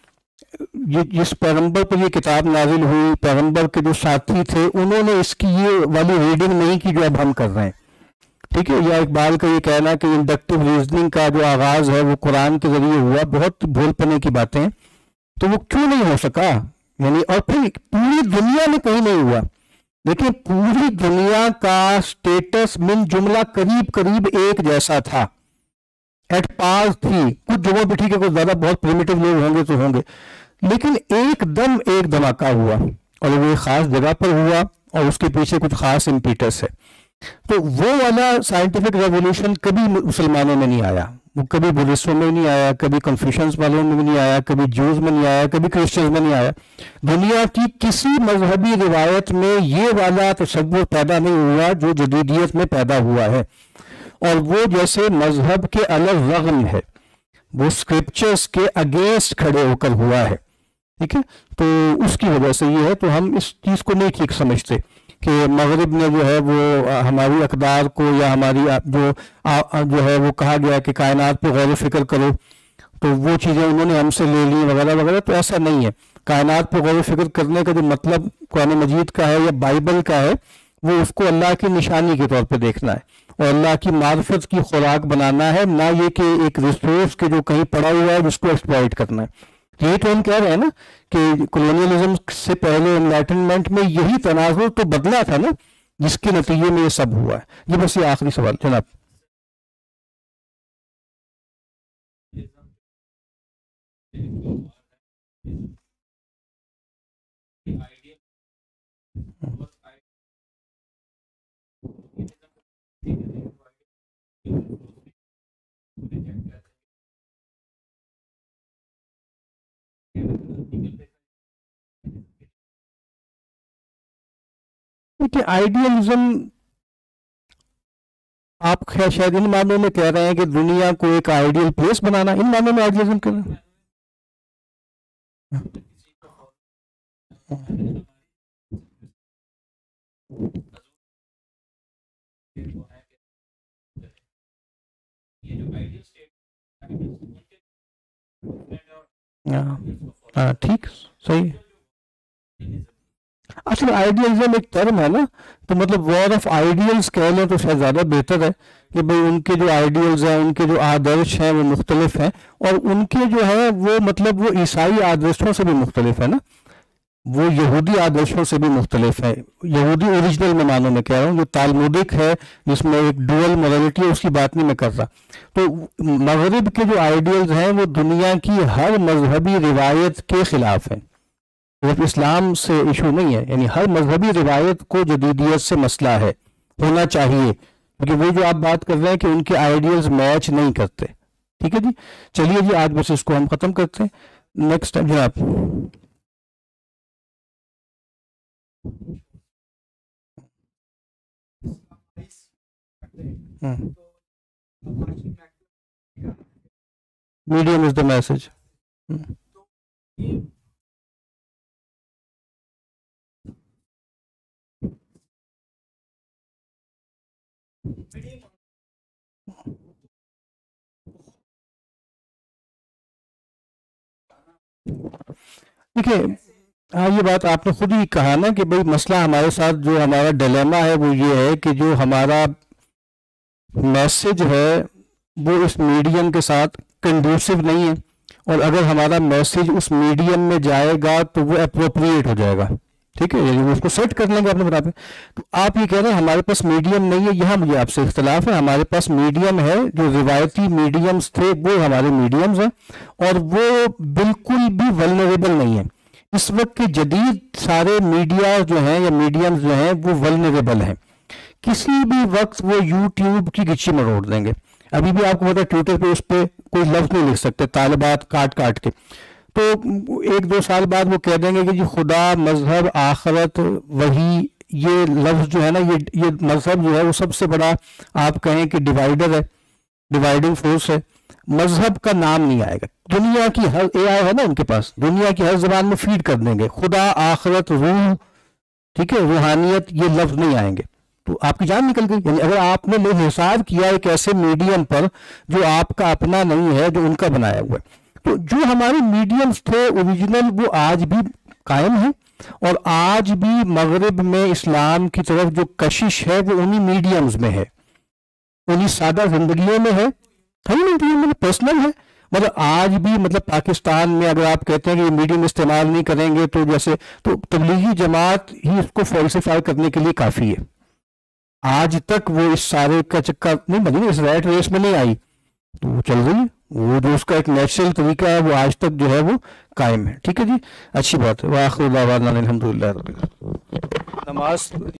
ये जिस पैगंबर पर ये किताब नाजिल हुई, पैगंबर के जो साथी थे उन्होंने इसकी ये वाली रीडिंग नहीं की जो अब हम कर रहे हैं। ठीक है, या इकबाल का ये कहना कि इंडक्टिव रीजनिंग का जो आगाज है वो कुरान के जरिए हुआ, बहुत भोलपने की बातें हैं। तो वो क्यों नहीं हो सका? यानी और फिर पूरी दुनिया में कहीं नहीं हुआ। देखिए पूरी दुनिया का स्टेटस मिन जुमला करीब करीब एक जैसा था, एट पास थी। कुछ जगहों पे ठीक है, कुछ ज्यादा बहुत प्रिमिटिव लोग होंगे तो होंगे, लेकिन एकदम एक धमाका हुआ और वो एक खास जगह पर हुआ और उसके पीछे कुछ खास इम्पीटस है। तो वो वाला साइंटिफिक रेवोल्यूशन कभी मुसलमानों में नहीं आया, वो कभी बुद्धिस्टों में नहीं आया, कभी कन्फ्यूशंस वालों में नहीं आया, कभी ज्यूज में नहीं आया, कभी क्रिश्चियंस में नहीं आया। दुनिया की किसी मजहबी रिवायत में ये वाला तशव्वुर पैदा नहीं हुआ जो जदीदियत में पैदा हुआ है। और वो जैसे मजहब के अलग रगम है, वो स्क्रिप्चर्स के अगेंस्ट खड़े होकर हुआ है, ठीक है। तो उसकी वजह से ये है, तो हम इस चीज़ को नहीं ठीक समझते कि मगरिब ने जो है वो हमारी अकदार को या हमारी जो आ, जो है वो कहा गया कि कायनात पे गौर फिक्र करो, तो वो चीज़ें उन्होंने हमसे ले ली वगैरह वगैरह। तो ऐसा नहीं है। कायनात पे गौर फिक्र करने का जो मतलब कुरान मजीद का है या बाइबल का है, वो उसको अल्लाह की निशानी के तौर पे देखना है और अल्लाह की मार्फत की खुराक बनाना है, ना ये कि एक रिसोर्स के जो कहीं पड़ा हुआ है जिसको एक्सप्लॉइट करना है। यही तो हम कह रहे हैं ना कि कॉलोनियलिज्म से पहले एनलाइटनमेंट में यही तनाजुर तो बदला था ना, जिसके नतीजे में ये सब हुआ है। ये बस ये आखिरी सवाल जनाब। देखिए आइडियलिज्म आप खैर शायद इन मानों में कह रहे हैं कि दुनिया को एक आइडियल प्लेस बनाना, इन मानों में आइडियलिज्म कर रहे हैं। हाँ ठीक, सही। असल आइडियलिज्म एक टर्म है ना, तो मतलब वॉर ऑफ आइडियल्स कह लें तो शायद ज़्यादा बेहतर है कि भाई उनके जो आइडियल्स हैं, उनके जो आदर्श हैं वो मुख्तलिफ हैं, और उनके जो है वो मतलब वो ईसाई आदर्शों से भी मुख्तलिफ है ना, वो यहूदी आदर्शों से भी मुख्तलिफ है। यहूदी ओरिजिनल में मानो मैं कह रहा हूँ, जो तालमुदिक है जिसमें एक डुअल मोरालिटी है, उसकी बात नहीं मैं कर रहा। तो मगरिब के जो आइडियल्स हैं वो दुनिया की हर मजहबी रिवायत के खिलाफ हैं, सिर्फ इस्लाम से इशू नहीं है। यानी हर मजहबी रिवायत को जदीदियत से मसला है, होना चाहिए, क्योंकि वो जो आप बात कर रहे हैं कि उनके आइडियल्स मैच नहीं करते। ठीक है जी, चलिए जी आज बस इसको हम खत्म करते हैं, नेक्स्ट टाइम जनाब। Medium is the message. देखिए हाँ, ये बात आपने खुद ही कहा ना कि भाई मसला हमारे साथ जो हमारा डिलेमा है वो ये है कि जो हमारा मैसेज है वो उस मीडियम के साथ कंड्यूसिव नहीं है, और अगर हमारा मैसेज उस मीडियम में जाएगा तो वो अप्रोप्रिएट हो जाएगा। ठीक है, यदि उसको सेट कर लेंगे अपने बराबर। तो आप ये कह रहे हैं हमारे पास मीडियम नहीं है, यहाँ मुझे आपसे इख्तलाफ है। हमारे पास मीडियम है, जो रिवायती मीडियम्स थे वो हमारे मीडियम्स हैं, और वो बिल्कुल भी वल्नरेबल नहीं है। इस वक्त के जदीद सारे मीडिया जो हैं या मीडियम्स जो हैं वो वल्नरेबल हैं, किसी भी वक्त वो यूट्यूब की गिच्ची मरोड़ देंगे। अभी भी आपको पता है ट्विटर पे उस पर कोई लफ्ज नहीं लिख सकते, तालिबात काट काट के, तो एक दो साल बाद वो कह देंगे कि जी खुदा, मजहब, आखरत, वही, ये लफ्ज जो है ना, ये ये मजहब जो है वो सबसे बड़ा आप कहें कि डिवाइडर है, डिवाइडिंग फोर्स है। मजहब का नाम नहीं आएगा। दुनिया की हर एआई है ना उनके पास, दुनिया की हर जबान में फीड कर देंगे खुदा, आखरत, रूह, ठीक है, रूहानियत, ये लफ्ज नहीं आएंगे, तो आपकी जान निकल गई। यानी अगर आपने लोग हिसाब किया एक ऐसे मीडियम पर जो आपका अपना नहीं है, जो उनका बनाया हुआ है, तो जो हमारे मीडियम्स थे ओरिजिनल वो आज भी कायम है, और आज भी मगरिब में इस्लाम की तरफ जो कशिश है वो उन्हीं मीडियम्स में है, उन्हीं सादा जिंदगियों में है, पर्सनल है। मतलब आज भी मतलब पाकिस्तान में अगर आप कहते हैं कि मीडियम इस्तेमाल नहीं करेंगे तो जैसे, तो तबलीगी जमात ही इसको फॉल्सिफाई करने के लिए काफ़ी है। आज तक वो इस सारे का चक्कर नहीं बनी, इस रैट रेस में नहीं आई, तो वो चल रही है। वो जो उसका एक नेचुरल तरीका है वो आज तक जो है वो कायम है। ठीक है जी, अच्छी बात है। वाखिर दावाना अल्हम्दुलिल्लाह। नमाज